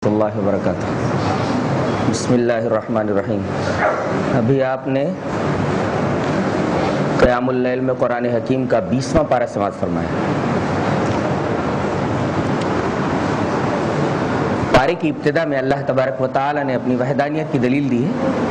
اللہ وبرکاتہ۔ بسم اللہ الرحمن الرحیم۔ ابھی آپ نے قیام اللیل میں قرآن حکیم کا 20واں پارہ سماعت فرمایا۔ پارے کی ابتدا میں اللہ تبارک و تعالی نے اپنی وحدانیت کی دلیل دی ہے،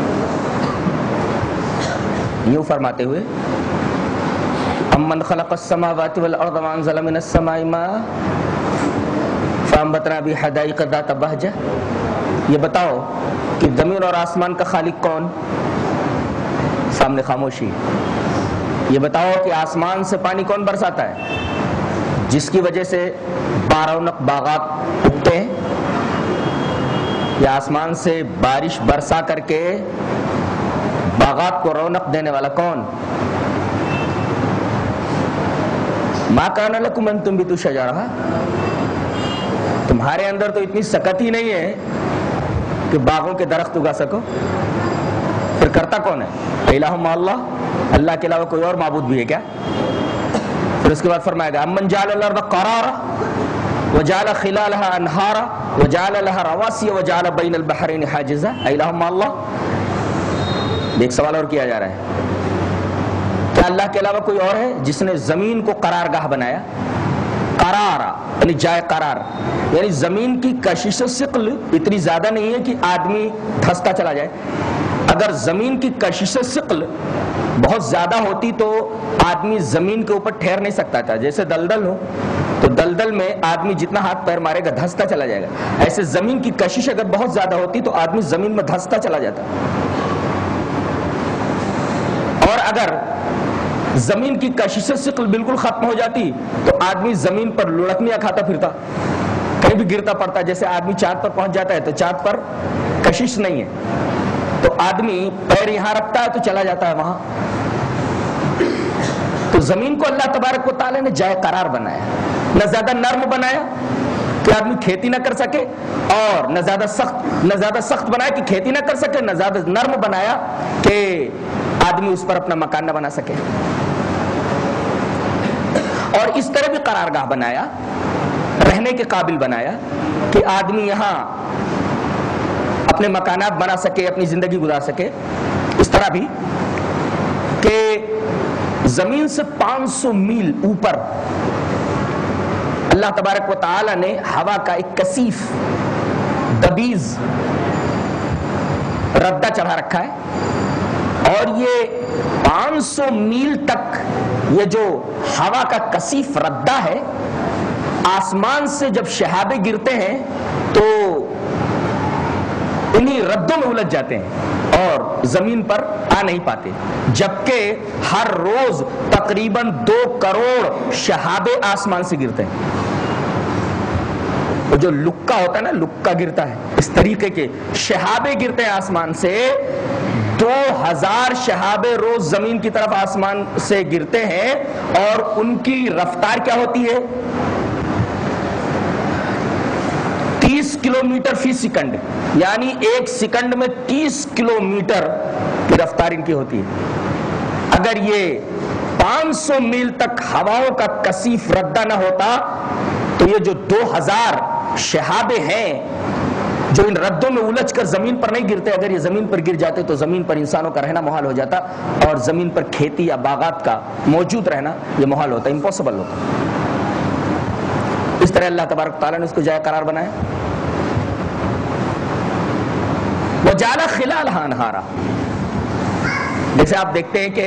یوں فرماتے ہوئے امن خلق السماوات والارض وانزل من السماء ماء فانبتنا به حدائق ذات بہجہ۔ یہ بتاؤ کہ زمین اور آسمان کا خالق کون؟ سامنے خاموشی۔ یہ بتاؤ کہ آسمان سے پانی کون برساتا ہے جس کی وجہ سے بارونق باغات اگتے ہیں؟ یا آسمان سے بارش برسا کر کے باغات کو رونق دینے والا کون؟ ما کان لکم ان تنبتوا شجرہا، تمہارے اندر تو اتنی سکت ہی نہیں ہے کہ باغوں کے درخت اگا سکو، پھر کرتا کون ہے؟ الہ مع اللہ، اللہ کے علاوہ کوئی اور معبود بھی ہے کیا؟ پھر اس کے بعد فرمائے گا امن جعل الارض قرارا وجعل خلالها انہارا وجعل لها رواسی وجعل بین البحرین حاجزا، الہ مع اللہ۔ ایک سوال اور کیا جا رہا ہے، کیا اللہ کے علاوہ کوئی اور ہے جس نے زمین کو قرارگاہ بنایا؟ قرارا یعنی جائے قرار، یعنی زمین کی کشش ثقل اتنی زیادہ نہیں ہے کہ آدمی دھستا چلا جائے۔ اگر زمین کی کشش ثقل بہت زیادہ ہوتی تو آدمی زمین کے اوپر ٹھہر نہیں سکتا تھا، جیسے دلدل ہو تو دلدل میں آدمی جتنا ہاتھ پیر مارے گا دھستا چلا جائے گا، ایسے زمین کی کشش اگر بہت زیادہ ہوتی تو آدمی زمین میں دھستا چلا جاتا۔ اور اگر زمین کی کشش ثقل بالکل ختم ہو جاتی تو آدمی زمین پر لڑکیاں کھاتا پھرتا، کہیں بھی گرتا پڑتا، جیسے آدمی چاند پر پہنچ جاتا ہے تو چاند پر کشش نہیں ہے تو آدمی پیر یہاں رکھتا ہے تو چلا جاتا ہے وہاں۔ تو زمین کو اللہ تبارک و تعالی نے جائے قرار بنایا، نہ زیادہ نرم بنایا کہ آدمی کھیتی نہ کر سکے، اور نہ زیادہ سخت بنایا کہ کھیتی نہ کر سکے، نہ زیادہ نرم بنایا کہ آدمی اس پر اپنا مکان نہ بنا سکے۔ اور اس طرح بھی قرارگاہ بنایا، رہنے کے قابل بنایا کہ آدمی یہاں اپنے مکانات بنا سکے، اپنی زندگی گزار سکے۔ اس طرح بھی کہ زمین سے 500 میل اوپر اللہ تبارک و تعالی نے ہوا کا ایک کثیف دبیز ردہ چڑھا رکھا ہے، اور یہ 500 میل تک یہ جو ہوا کا کثیف ردہ ہے، آسمان سے جب شہابے گرتے ہیں تو انہی ردوں میں الجھ جاتے ہیں اور زمین پر آ نہیں پاتے، جبکہ ہر روز تقریباً 2 کروڑ شہابے آسمان سے گرتے ہیں۔ جو لکا ہوتا ہے نا، لکا گرتا ہے، اس طریقے کے شہابے گرتے ہیں آسمان سے۔ 2000 شہابے روز زمین کی طرف آسمان سے گرتے ہیں، اور ان کی رفتار کیا ہوتی ہے؟ 30 کلومیٹر فی سیکنڈ، یعنی ایک سیکنڈ میں 30 کلومیٹر کی رفتار ان کی ہوتی ہے۔ اگر یہ 500 میل تک ہواؤں کا کثیف ردہ نہ ہوتا تو یہ جو 2000 شہابے ہیں جو ان ردوں میں الجھ کر زمین پر نہیں گرتے، اگر یہ زمین پر گر جاتے تو زمین پر انسانوں کا رہنا محال ہو جاتا، اور زمین پر کھیتی یا باغات کا موجود رہنا یہ محال ہوتا، امپاسبل ہوتا۔ اس طرح اللہ تبارک تعالیٰ نے اس کو جائے قرار بنایا۔ وَجَعَلَ خِلَالَهَا أَنْهَارًا، جیسے آپ دیکھتے ہیں کہ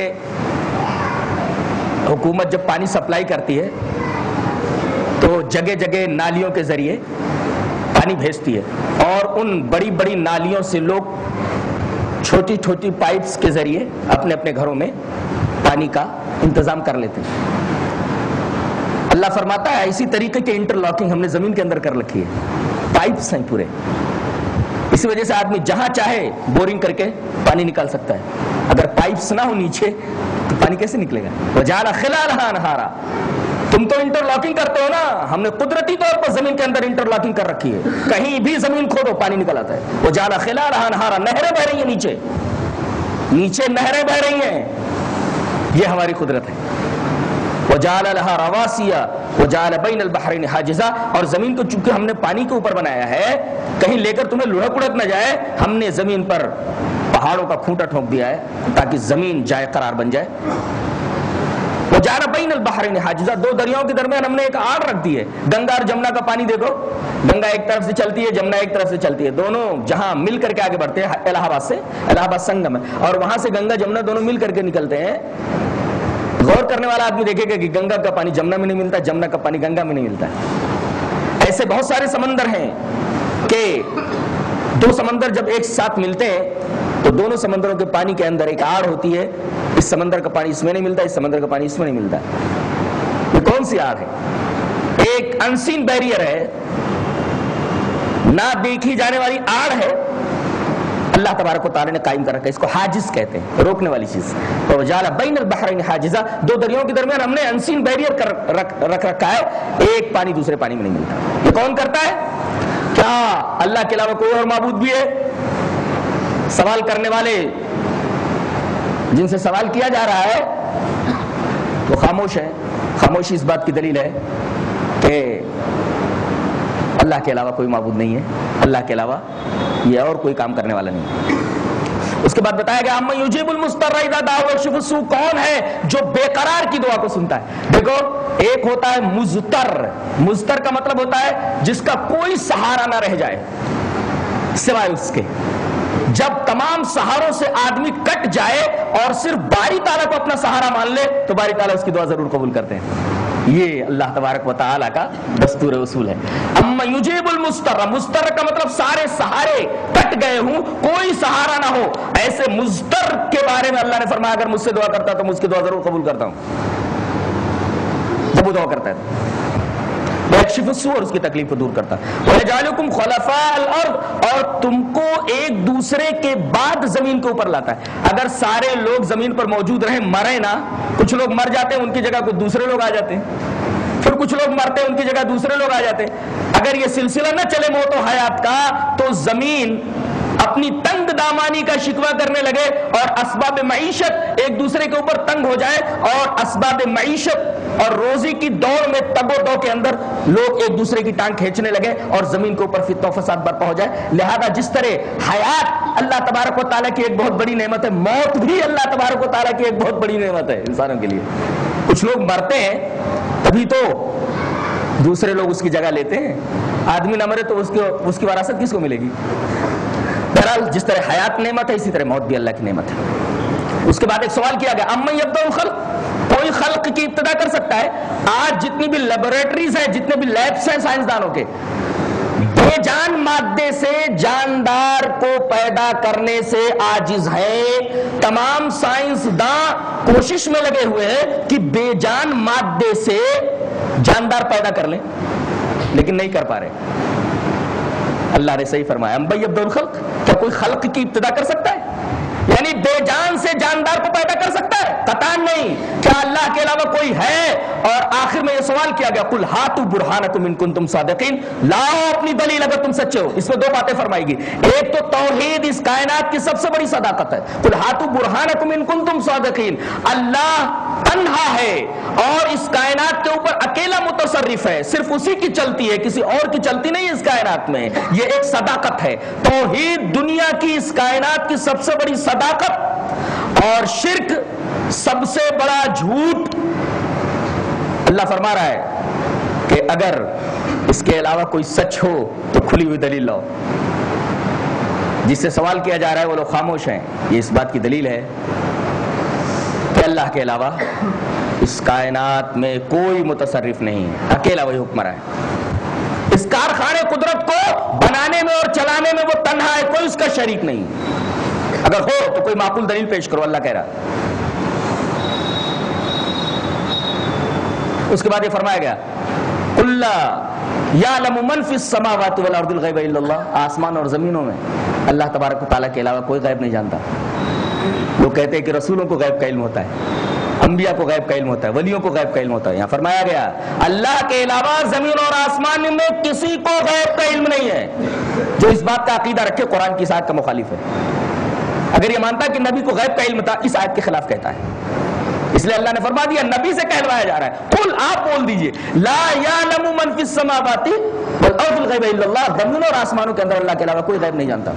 حکومت جب پانی سپلائی کرتی ہے تو جگہ جگہ نالیوں کے ذریعے پانی بھیجتی ہے، اور ان بڑی بڑی نالیوں سے لوگ چھوٹی چھوٹی پائپس کے ذریعے اپنے اپنے گھروں میں پانی کا انتظام کر لیتے ہیں۔ اللہ فرماتا ہے اسی طریقے کے انٹرلاکنگ ہم نے زمین کے اندر کر رکھی ہے، پائپس ہیں پورے، اسی وجہ سے آدمی جہاں چاہے بورنگ کر کے پانی نکال سکتا ہے۔ اگر پائپس نہ ہو نیچے تو پانی کیسے نکلے گا؟ وَجَعَلَ خِلَالَهَا أَنْهَارًا، تم تو انٹرلاکنگ کرتے ہو نا، ہم نے قدرتی طور پر زمین کے اندر انٹرلاکنگ کر رکھی ہے، کہیں بھی زمین کھودو پانی نکل آتا ہے۔ وَجَعَلَ خِلَالَهَا أَنْهَارًا، نہریں بہ رہی ہیں، نیچے نہریں بہ رہی ہیں، یہ ہماری قدرت ہے۔ وجعل لها رواسي وجعل بين البحرين حاجزا، اور زمین کو چونکہ ہم نے پانی کے اوپر بنایا ہے کہیں لے کر تمہیں لڑک اڑک نہ جائے، ہم نے زمین پر پہاڑوں کا کھوٹا ٹھونک دیا ہے تاکہ زمین جائے قرار بن جائے۔ وجعل بین البحرین حاجزا، دو دریاؤں کے درمیان ہم نے ایک آڑ رکھ دی ہے۔ گنگا اور جمنا کا پانی دیکھو، گنگا ایک طرف سے چلتی ہے، جمنا ایک طرف سے چلتی ہے، دونوں جہاں مل کر کے آگے بڑھتے ہیں الہ آباد سے، الہ آباد سنگم ہے، اور وہاں سے گنگا جمنا دونوں مل کر کے نکلتے ہیں۔ غور کرنے والا آدمی دیکھے گا کہ گنگا کا پانی جمنا میں نہیں ملتا، جمنا کا پانی گنگا میں نہیں ملتا ہے۔ ایسے بہت سارے سمندر ہیں کہ دو سمندر جب ایک ساتھ ملتے ہیں تو دونوں سمندروں کے پانی کے اندر ایک آڑ ہوتی ہے، اس سمندر کا پانی اس میں نہیں ملتا، اس سمندر کا پانی اس میں نہیں ملتا۔ یہ کون سی آڑ ہے؟ ایک انسین بیریئر ہے، نہ دیکھی جانے والی آڑ ہے، اللہ تبارک و تعالی نے قائم کر رکھا ہے، اس کو حاجز کہتے ہیں، روکنے والی چیز۔ تو وجعل بین البحرین حاجزا، دو دریاؤں کے درمیان ہم نے انسین بیریئر رکھ رکھا ہے، ایک پانی دوسرے پانی میں نہیں ملتا۔ یہ کون کرتا ہے؟ کیا اللہ کے علاوہ کوئی اور معبود بھی ہے؟ سوال کرنے والے جن سے سوال کیا جا رہا ہے وہ خاموش ہے۔ خاموشی اس بات کی دلیل ہے کہ اللہ کے علاوہ کوئی معبود نہیں ہے، اللہ کے علاوہ یہ اور کوئی کام کرنے والا نہیں۔ اس کے بعد بتایا گیا امن یجیب المضطر اذا دعاه ویکشف السوء، کون ہے جو بے قرار کی دعا کو سنتا ہے؟ دیکھو، ایک ہوتا ہے مضطر، مضطر کا مطلب ہوتا ہے جس کا کوئی سہارا نہ رہ جائے سوائے اس کے۔ جب تمام سہاروں سے آدمی کٹ جائے اور صرف باری تعالیٰ کو اپنا سہارا مان لے تو باری تعالیٰ اس کی دعا ضرور قبول کرتے ہیں۔ یہ اللہ تبارک و تعالیٰ کا دستور اصول ہے۔ اما یجیب المضطر، مضطر کا مطلب سارے سہارے کٹ گئے ہوں، کوئی سہارا نہ ہو، ایسے مضطر کے بارے میں اللہ نے فرمایا اگر مجھ سے دعا کرتا تو میں اس کی دعا ضرور قبول کرتا ہوں۔ جب وہ دعا کرتا ہے ویکشف السوء، اور اس کی تکلیف کو دور کرتا ہے۔ وَيَجْعَلُكُمْ خُلَفَاءَ الْأَرْضِ، اور تم کو ایک دوسرے کے بعد زمین کے اوپر لاتا ہے۔ اگر سارے لوگ زمین پر موجود رہیں، مرے نہ، کچھ لوگ مر جاتے ہیں ان کی جگہ کچھ دوسرے لوگ آ جاتے ہیں، پھر کچھ لوگ مرتے ہیں ان کی جگہ دوسرے لوگ آ جاتے ہیں۔ اگر یہ سلسلہ نہ چلے موت و حیات کا تو زمین اپنی تنگ دامانی کا شکوہ کرنے لگے اور اسباب معیشت ایک دوسرے کے اوپر تنگ ہو جائے، اور اسباب معیشت اور روزی کی دوڑ میں تگ و دو کے اندر لوگ ایک دوسرے کی ٹانگ کھینچنے لگے اور زمین کے اوپر فتنہ و فساد برپا ہو جائے۔ لہذا جس طرح حیات اللہ تبارک و تعالیٰ کی ایک بہت بڑی نعمت ہے، موت بھی اللہ تبارک و تعالیٰ کی ایک بہت بڑی نعمت ہے انسانوں کے لیے۔ کچھ لوگ مرتے ہیں تبھی تو دوسرے لوگ اس کی جگہ لیتے ہیں، آدمی نہ مرے تو اس کی وراثت کس کو ملے گی؟ بہرحال جس طرح حیات نعمت ہے اسی طرح موت بھی اللہ کی نعمت ہے۔ اس کے بعد ایک سوال کیا گیا امن یبدأ الخلق، کوئی خلق کی ابتدا کر سکتا ہے؟ آج جتنی بھی لیبوریٹریز ہیں، جتنے بھی لیبس ہیں سائنسدانوں کے، بے جان مادے سے جاندار کو پیدا کرنے سے عاجز ہے۔ تمام سائنسداں کوشش میں لگے ہوئے ہیں کہ بے جان مادے سے جاندار پیدا کر لیں، لیکن نہیں کر پا رہے۔ اللہ نے صحیح فرمایا ام یبدأ الخلق، کیا کوئی خلق کی ابتدا کر سکتا ہے؟ یعنی بے جان سے جاندار کو پیدا کر سکتا ہے؟ قطعاً نہیں۔ کیا اللہ کے علاوہ کوئی ہے؟ اور آخر میں یہ سوال کیا گیا قل ہاتوا برہانکم ان کنتم صادقین، لاؤ اپنی دلیل اگر تم سچے ہو۔ اس میں دو باتیں فرمائی گی، ایک تو توحید اس کائنات کی سب سے بڑی صداقت ہے، قل ہاتوا برہانکم ان کنتم صادقین، اللہ تنہا ہے اور اس کائنات کے اوپر اکیلا متصرف ہے، صرف اسی کی چلتی ہے، کسی اور کی چلتی نہیں ہے اس کائنات میں، یہ ایک صداقت ہے۔ توحید دنیا کی اس کائنات کی سب سے بڑی صداقت، اور شرک سب سے بڑا جھوٹ۔ اللہ فرما رہا ہے کہ اگر اس کے علاوہ کوئی سچ ہو تو کھلی ہوئی دلیل لاؤ۔ جس سے سوال کیا جا رہا ہے وہ لوگ خاموش ہیں، یہ اس بات کی دلیل ہے کہ اللہ کے علاوہ اس کائنات میں کوئی متصرف نہیں ہے، اکیلا وہی حکمراں ہے۔ اس کارخانے قدرت کو بنانے میں اور چلانے میں وہ تنہا ہے، کوئی اس کا شریک نہیں۔ اگر ہو تو کوئی معقول دلیل پیش کرو، اللہ کہہ رہا۔ اس کے بعد یہ فرمایا گیا قل لا یعلم من فی السماوات والارض الغیب الا اللہ، آسمان اور زمینوں میں اللہ تبارک و تعالیٰ کے علاوہ کوئی غیب نہیں جانتا۔ لوگ کہتے ہیں کہ رسولوں کو غیب کا علم ہوتا ہے، انبیاء کو غیب کا علم ہوتا ہے، ولیوں کو غیب کا علم ہوتا ہے۔ یہاں فرمایا گیا اللہ کے علاوہ زمین اور آسمان میں کسی کو غیب کا علم نہیں ہے۔ جو اس بات کا عقیدہ رکھے قرآن کی اس آیت کا مخالف ہے۔ اگر یہ مانتا کہ نبی کو غیب کا علم تھا، اس آیت کے خلاف کہتا ہے۔ اس لیے اللہ نے فرما دیا، نبی سے کہلوایا جا رہا ہے، قل آپ بول دیجئے، لا یعلم من فی السماوات والارض الغیب الا اللہ، زمین اور آسمانوں کے اندر اللہ کے علاوہ کوئی غیب نہیں جانتا۔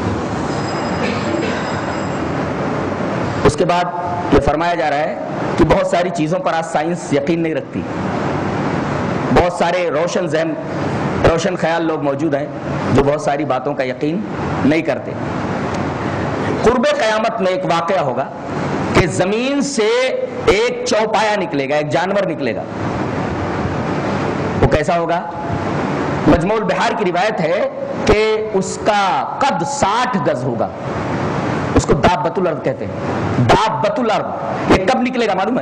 اس کے بعد یہ فرمایا جا رہا ہے کہ بہت ساری چیزوں پر آج سائنس یقین نہیں رکھتی، بہت سارے روشن ذہن، روشن خیال لوگ موجود ہیں جو بہت ساری باتوں کا یقین نہیں کرتے۔ قرب قیامت میں ایک واقعہ ہوگا کہ زمین سے ایک چوپایا نکلے گا، ایک جانور نکلے گا۔ وہ کیسا ہوگا؟ مجموع البحار کی روایت ہے کہ اس کا قد 60 گز ہوگا، اس کو دابۃ الارض کہتے ہیں۔ دابۃ الارض یہ کب نکلے گا معلوم ہے؟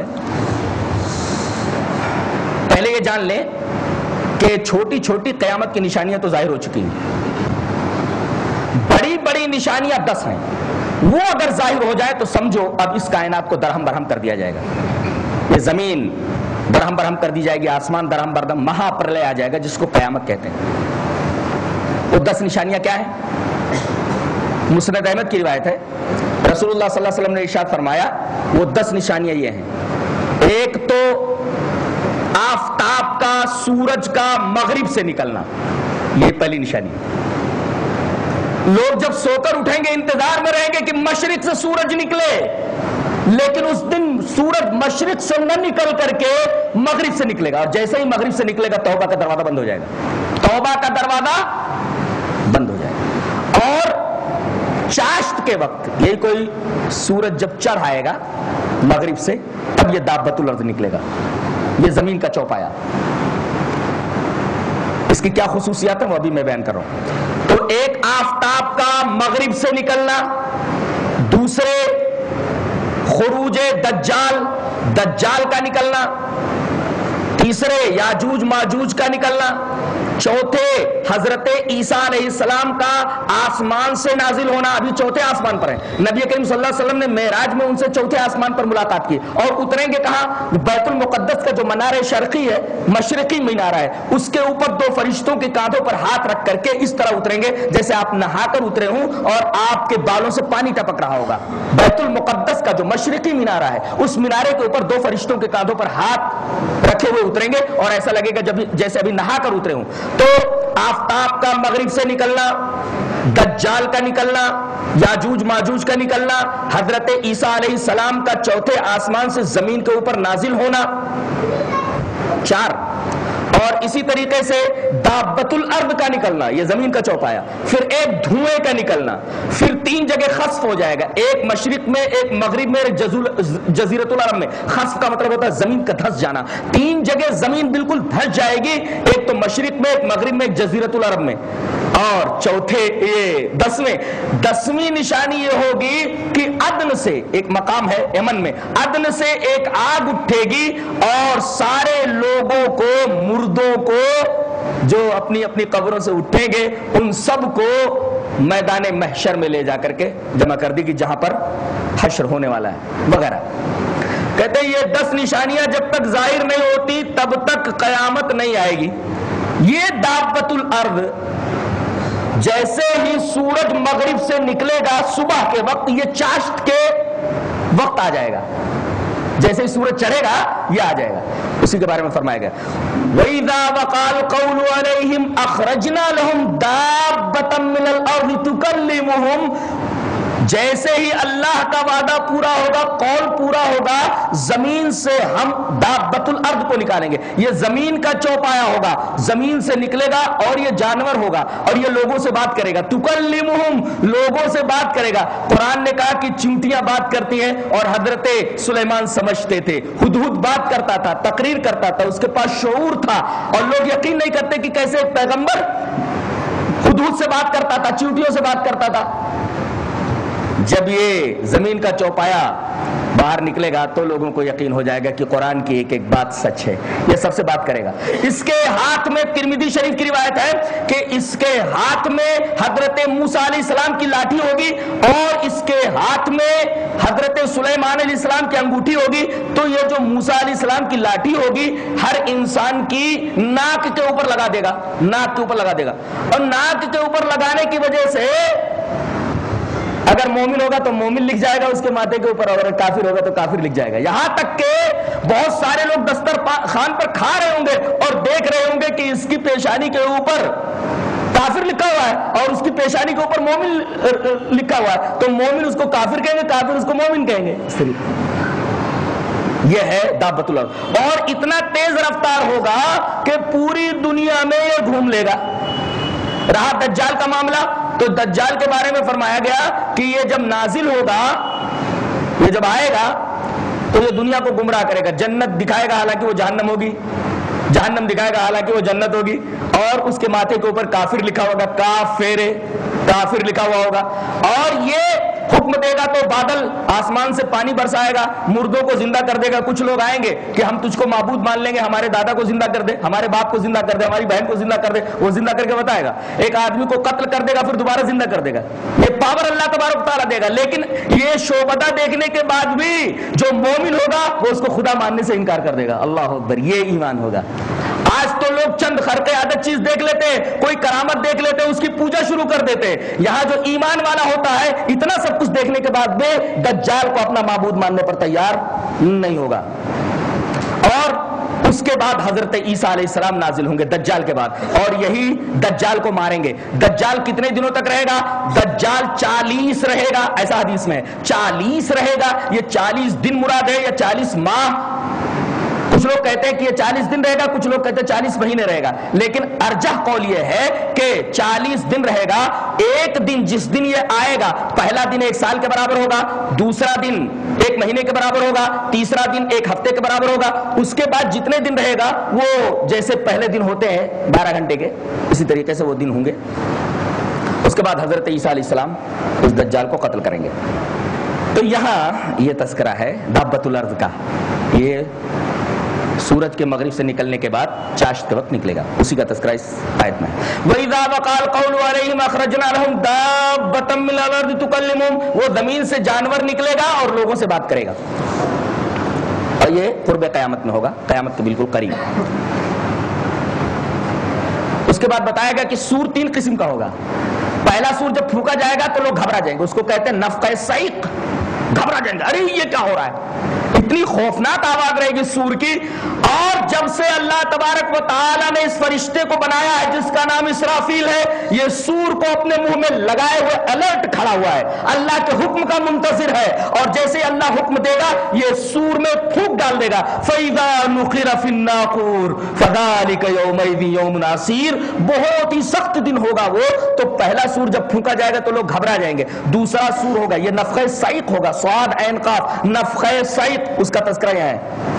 پہلے یہ جان لیں کہ چھوٹی چھوٹی قیامت کی نشانیاں تو ظاہر ہو چکی ہیں، بڑی بڑی نشانیاں 10 ہیں، وہ اگر ظاہر ہو جائے تو سمجھو اب اس کائنات کو درہم برہم کر دیا جائے گا، یہ زمین درہم برہم کر دی جائے گی، آسمان درہم برہم، مہا پرلے آ جائے گا جس کو قیامت کہتے ہیں۔ وہ 10 نشانیاں کیا ہیں؟ مسند احمد کی روایت ہے، رسول اللہ صلی اللہ علیہ وسلم نے ارشاد فرمایا وہ 10 نشانیاں یہ ہیں۔ ایک تو آفتاب کا، سورج کا مغرب سے نکلنا، یہ پہلی نشانی ہے۔ لوگ جب سو کر اٹھیں گے انتظار میں رہیں گے کہ مشرق سے سورج نکلے، لیکن اس دن سورج مشرق سے نہ نکل کر کے مغرب سے نکلے گا، اور جیسے ہی مغرب سے نکلے گا توبہ کا دروازہ بند ہو جائے گا، توبہ کا دروازہ بند ہو جائے گا۔ اور چاشت کے وقت، یہی کوئی سورج جب چڑھ آئے گا مغرب سے، تب یہ دابۃ الارض نکلے گا، یہ زمین کا چوپایا۔ اس کی کیا خصوصیات ہیں وہ ابھی میں بیان کر رہا ہوں۔ تو ایک آفتاب کا مغرب سے نکلنا، دوسرے خروج دجال، دجال کا نکلنا، تیسرے یاجوج ماجوج کا نکلنا، چوتھے حضرت عیسیٰ علیہ السلام کا آسمان سے نازل ہونا، ابھی چوتھے آسمان پر ہیں، نبی کریم صلی اللہ علیہ وسلم نے معراج میں ان سے چوتھے آسمان پر ملاقات کی، اور اتریں گے کہاں؟ بیت المقدس کا جو منارہ شرقی ہے، مشرقی مینارہ ہے، اس کے اوپر 2 فرشتوں کے کاندھوں پر ہاتھ رکھ کر کے اس طرح اتریں گے جیسے آپ نہا کر اترے ہوں اور آپ کے بالوں سے پانی ٹپک رہا ہوگا۔ بیت المقدس کا جو مشرقی مینارہ ہے، اس مینارے کے اوپر 2 فرشتوں کے کاندھوں پر ہاتھ رکھے ہوئے اتریں گے، اور ایسا لگے گا جیسے ابھی نہا کر اترے ہوں۔ تو آفتاب کا مغرب سے نکلنا، دجال کا نکلنا، یاجوج ماجوج کا نکلنا، حضرت عیسیٰ علیہ السلام کا چوتھے آسمان سے زمین کے اوپر نازل ہونا، 4، اور اسی طریقے سے دابۃ الارض کا نکلنا، یہ زمین کا چوپایا، پھر ایک دھوئیں کا نکلنا، پھر 3 جگہ خسف ہو جائے گا، ایک مشرق میں، ایک مغرب میں، ایک جزیرۃ العرب میں۔ خسف کا مطلب ہوتا ہے زمین کا دھس جانا، 3 جگہ زمین بالکل دھس جائے گی، ایک تو مشرق میں، ایک مغرب میں، ایک جزیرۃ العرب میں۔ اور چوتھے یہ 10ویں نشانی یہ ہوگی کہ عدن سے، ایک مقام ہے یمن میں، عدن سے ایک آگ اٹھے گی اور سارے لوگوں کو، مردوں کو جو اپنی اپنی قبروں سے اٹھیں گے، ان سب کو میدان محشر میں لے جا کر کے جمع کر دی گی جہاں پر حشر ہونے والا ہے وغیرہ۔ کہتے ہیں یہ 10 نشانیاں جب تک ظاہر نہیں ہوتی تب تک قیامت نہیں آئے گی۔ یہ دابۃ الارض جیسے ہی سورج مغرب سے نکلے گا صبح کے وقت، یہ چاشت کے وقت آ جائے گا، جیسے ہی سورج چڑھے گا یہ آ جائے گا۔ اسی کے بارے میں فرمایا گیا وَإِذَا وَقَالْ قَوْلُ عَلَيْهِمْ أَخْرَجْنَا لَهُمْ دَابَّةً مِّنَ الْأَرْضِ تُكَلِّمُهُمْ، جیسے ہی اللہ کا وعدہ پورا ہوگا، قول پورا ہوگا، زمین سے ہم دابۃ الارض کو نکالیں گے، یہ زمین کا چوپایا ہوگا، زمین سے نکلے گا اور یہ جانور ہوگا اور یہ لوگوں سے بات کرے گا، تکلمہم، لوگوں سے بات کرے گا۔ قرآن نے کہا کہ چیونٹیاں بات کرتی ہیں اور حضرت سلیمان سمجھتے تھے، ہدہد بات کرتا تھا، تقریر کرتا تھا، اس کے پاس شعور تھا، اور لوگ یقین نہیں کرتے کہ کیسے ایک پیغمبر ہدہد سے بات کرتا تھا، چیونٹیوں سے بات کرتا تھا۔ جب یہ زمین کا چوپایا باہر نکلے گا تو لوگوں کو یقین ہو جائے گا کہ قرآن کی ایک ایک بات سچ ہے، یہ سب سے بات کرے گا۔ اس کے ہاتھ میں، ترمذی شریف کی روایت ہے کہ اس کے ہاتھ میں حضرت موسیٰ علیہ السلام کی لاٹھی ہوگی اور اس کے ہاتھ میں حضرت سلیمان علیہ السلام کی انگوٹھی ہوگی۔ تو یہ جو موسیٰ علیہ السلام کی لاٹھی ہوگی ہر انسان کی ناک کے اوپر لگا دے گا، ناک کے اوپر لگا دے گا، اور ناک کے اوپر لگانے کی وجہ سے اگر مومن ہوگا تو مومن لکھ جائے گا اس کے ماتھے کے اوپر، اور اگر کافر ہوگا تو کافر لکھ جائے گا. یہاں تک کہ بہت سارے لوگ دسترخوان پر کھا رہے ہوں گے اور دیکھ رہے ہوں گے کہ اس کی پیشانی کے اوپر کافر لکھا ہوا ہے اور اس کی پیشانی کے اوپر مومن لکھا ہوا ہے، تو مومن اس کو کافر کہیں گے، کافر اس کو مومن کہیں گے. یہ ہے دابۃ الارض. اور اتنا تیز رفتار ہوگا کہ پوری دنیا میں یہ گھوم لے گا. رہا دجال کا معاملہ، تو دجال کے بارے میں فرمایا گیا کہ یہ جب نازل ہوگا، یہ جب آئے گا تو یہ دنیا کو گمراہ کرے گا. جنت دکھائے گا حالانکہ وہ جہنم ہوگی، جہنم دکھائے گا حالانکہ وہ جنت ہوگی، اور اس کے ماتھے کے اوپر کافر لکھا ہوگا، کافر لکھا ہوا ہوگا. اور یہ حکم دے گا تو بادل آسمان سے پانی برسائے گا، مردوں کو زندہ کر دے گا. کچھ لوگ آئیں گے کہ ہم تجھ کو معبود مان لیں گے، ہمارے دادا کو زندہ کر دے، ہمارے باپ کو زندہ کر دے، ہماری بہن کو زندہ کر دے. وہ زندہ کر کے بتائے گا. ایک آدمی کو قتل کر دے گا، پھر دوبارہ زندہ کر دے گا. یہ پاور اللہ تبارک و تعالیٰ دے گا. لیکن یہ شعبدہ دیکھنے کے بعد بھی جو مومن ہوگا وہ اس کو خدا ماننے سے انکار کر دے گا. اللہ اکبر. یہ ایمان ہوگا. آج تو لوگ چند خرقے عادت چیز دیکھ لیتے ہیں، کوئی کرامت دیکھ لیتے ہیں، اس کی پوجا شروع کر دیتے ہیں. یہاں جو ایمان والا ہوتا ہے اتنا سب کچھ دیکھنے کے بعد بھی دجال کو اپنا معبود ماننے پر تیار نہیں ہوگا. اور اس کے بعد حضرت عیسیٰ علیہ السلام نازل ہوں گے دجال کے بعد، اور یہی دجال کو ماریں گے. دجال کتنے دنوں تک رہے گا؟ دجال 40 رہے گا، ایسا حدیث میں 40 رہے گا. یہ 40 دن مراد ہے یا 40 ماہ؟ کچھ لوگ کہتے ہیں کہ یہ 40 دن رہے گا، کچھ لوگ کہتے ہیں 40 مہینے رہے گا. لیکن ارجح قول یہ ہے کہ 40 دن رہے گا. ایک دن جس دن یہ آئے گا، پہلا دن 1 سال کے برابر ہوگا، دوسرا دن 1 مہینے کے برابر ہوگا، تیسرا دن 1 ہفتے کے برابر ہوگا. اس کے بعد جتنے دن رہے گا وہ جیسے پہلے دن ہوتے ہیں 12 گھنٹے کے، اسی طریقے سے وہ دن ہوں گے. اس کے بعد حضرت عیسیٰ علیہ السلام اس دجال کو قتل کریں گے. تو یہاں یہ تذکرہ ہے دابۃ الارض کا. یہ سورج کے مغرب سے نکلنے کے بعد چاشت کے وقت نکلے گا، اسی کا تذکرہ اس آیت میں ہے. وَإِذَا وَقَعَ الْقَوْلُ عَلَيْهِمْ أَخْرَجْنَا لَهُمْ دَابَّةً مِّنَ الْأَرْضِ تُكَلِّمُهُمْ. وہ زمین سے جانور نکلے گا اور لوگوں سے بات کرے گا. اور یہ قرب قیامت میں ہوگا، قیامت کے بالکل قریب. اس کے بعد بتایا گیا کہ سور 3 قسم کا ہوگا. پہلا سور جب پھونکا جائے گا تو لوگ گھبرا جائیں گے، اس کو کہتے ہیں نفخہ صعق. گھبرا جائیں گے، ارے یہ کیا ہو رہا ہے. اتنی خوفناک آواز رہے گی سور کی. اور جب سے اللہ تبارک و تعالیٰ نے اس فرشتے کو بنایا ہے جس کا نام اسرافیل ہے، یہ سور کو اپنے منہ میں لگائے ہوئے الرٹ کھڑا ہوا ہے، اللہ کے حکم کا منتظر ہے. اور جیسے اللہ حکم دے گا یہ سور میں پھونک ڈال دے گا. فَإِذَا نُقِرَ فِي النَّاقُورِ فَذَلِكَ يَوْمَئِذٍ يَوْمٌ عَسِيرٌ. بہت ہی سخت دن ہوگا وہ. تو پہلا سور جب پھونکا جائے گا تو لوگ گھبرا جائیں گے. دوسرا سور ہوگا، یہ نفخہ صعق ہوگا، صاد عین قاف، نفخہ صعق، اس کا تذکرہ یہاں ہے.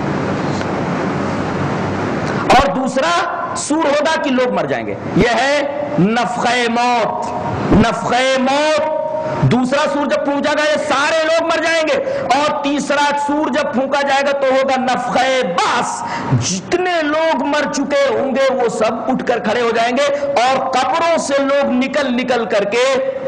اور دوسرا سور ہوگا کہ لوگ مر جائیں گے، یہ ہے نفخہ موت. نفخہ موت. دوسرا سور جب پھونکا گا یہ سارے لوگ مر جائیں گے. اور تیسرا سور جب پھونکا جائے گا تو ہوگا نفخہ بعث. جتنے لوگ مر چکے ہوں گے وہ سب اٹھ کر کھڑے ہو جائیں گے اور قبروں سے لوگ نکل کر کے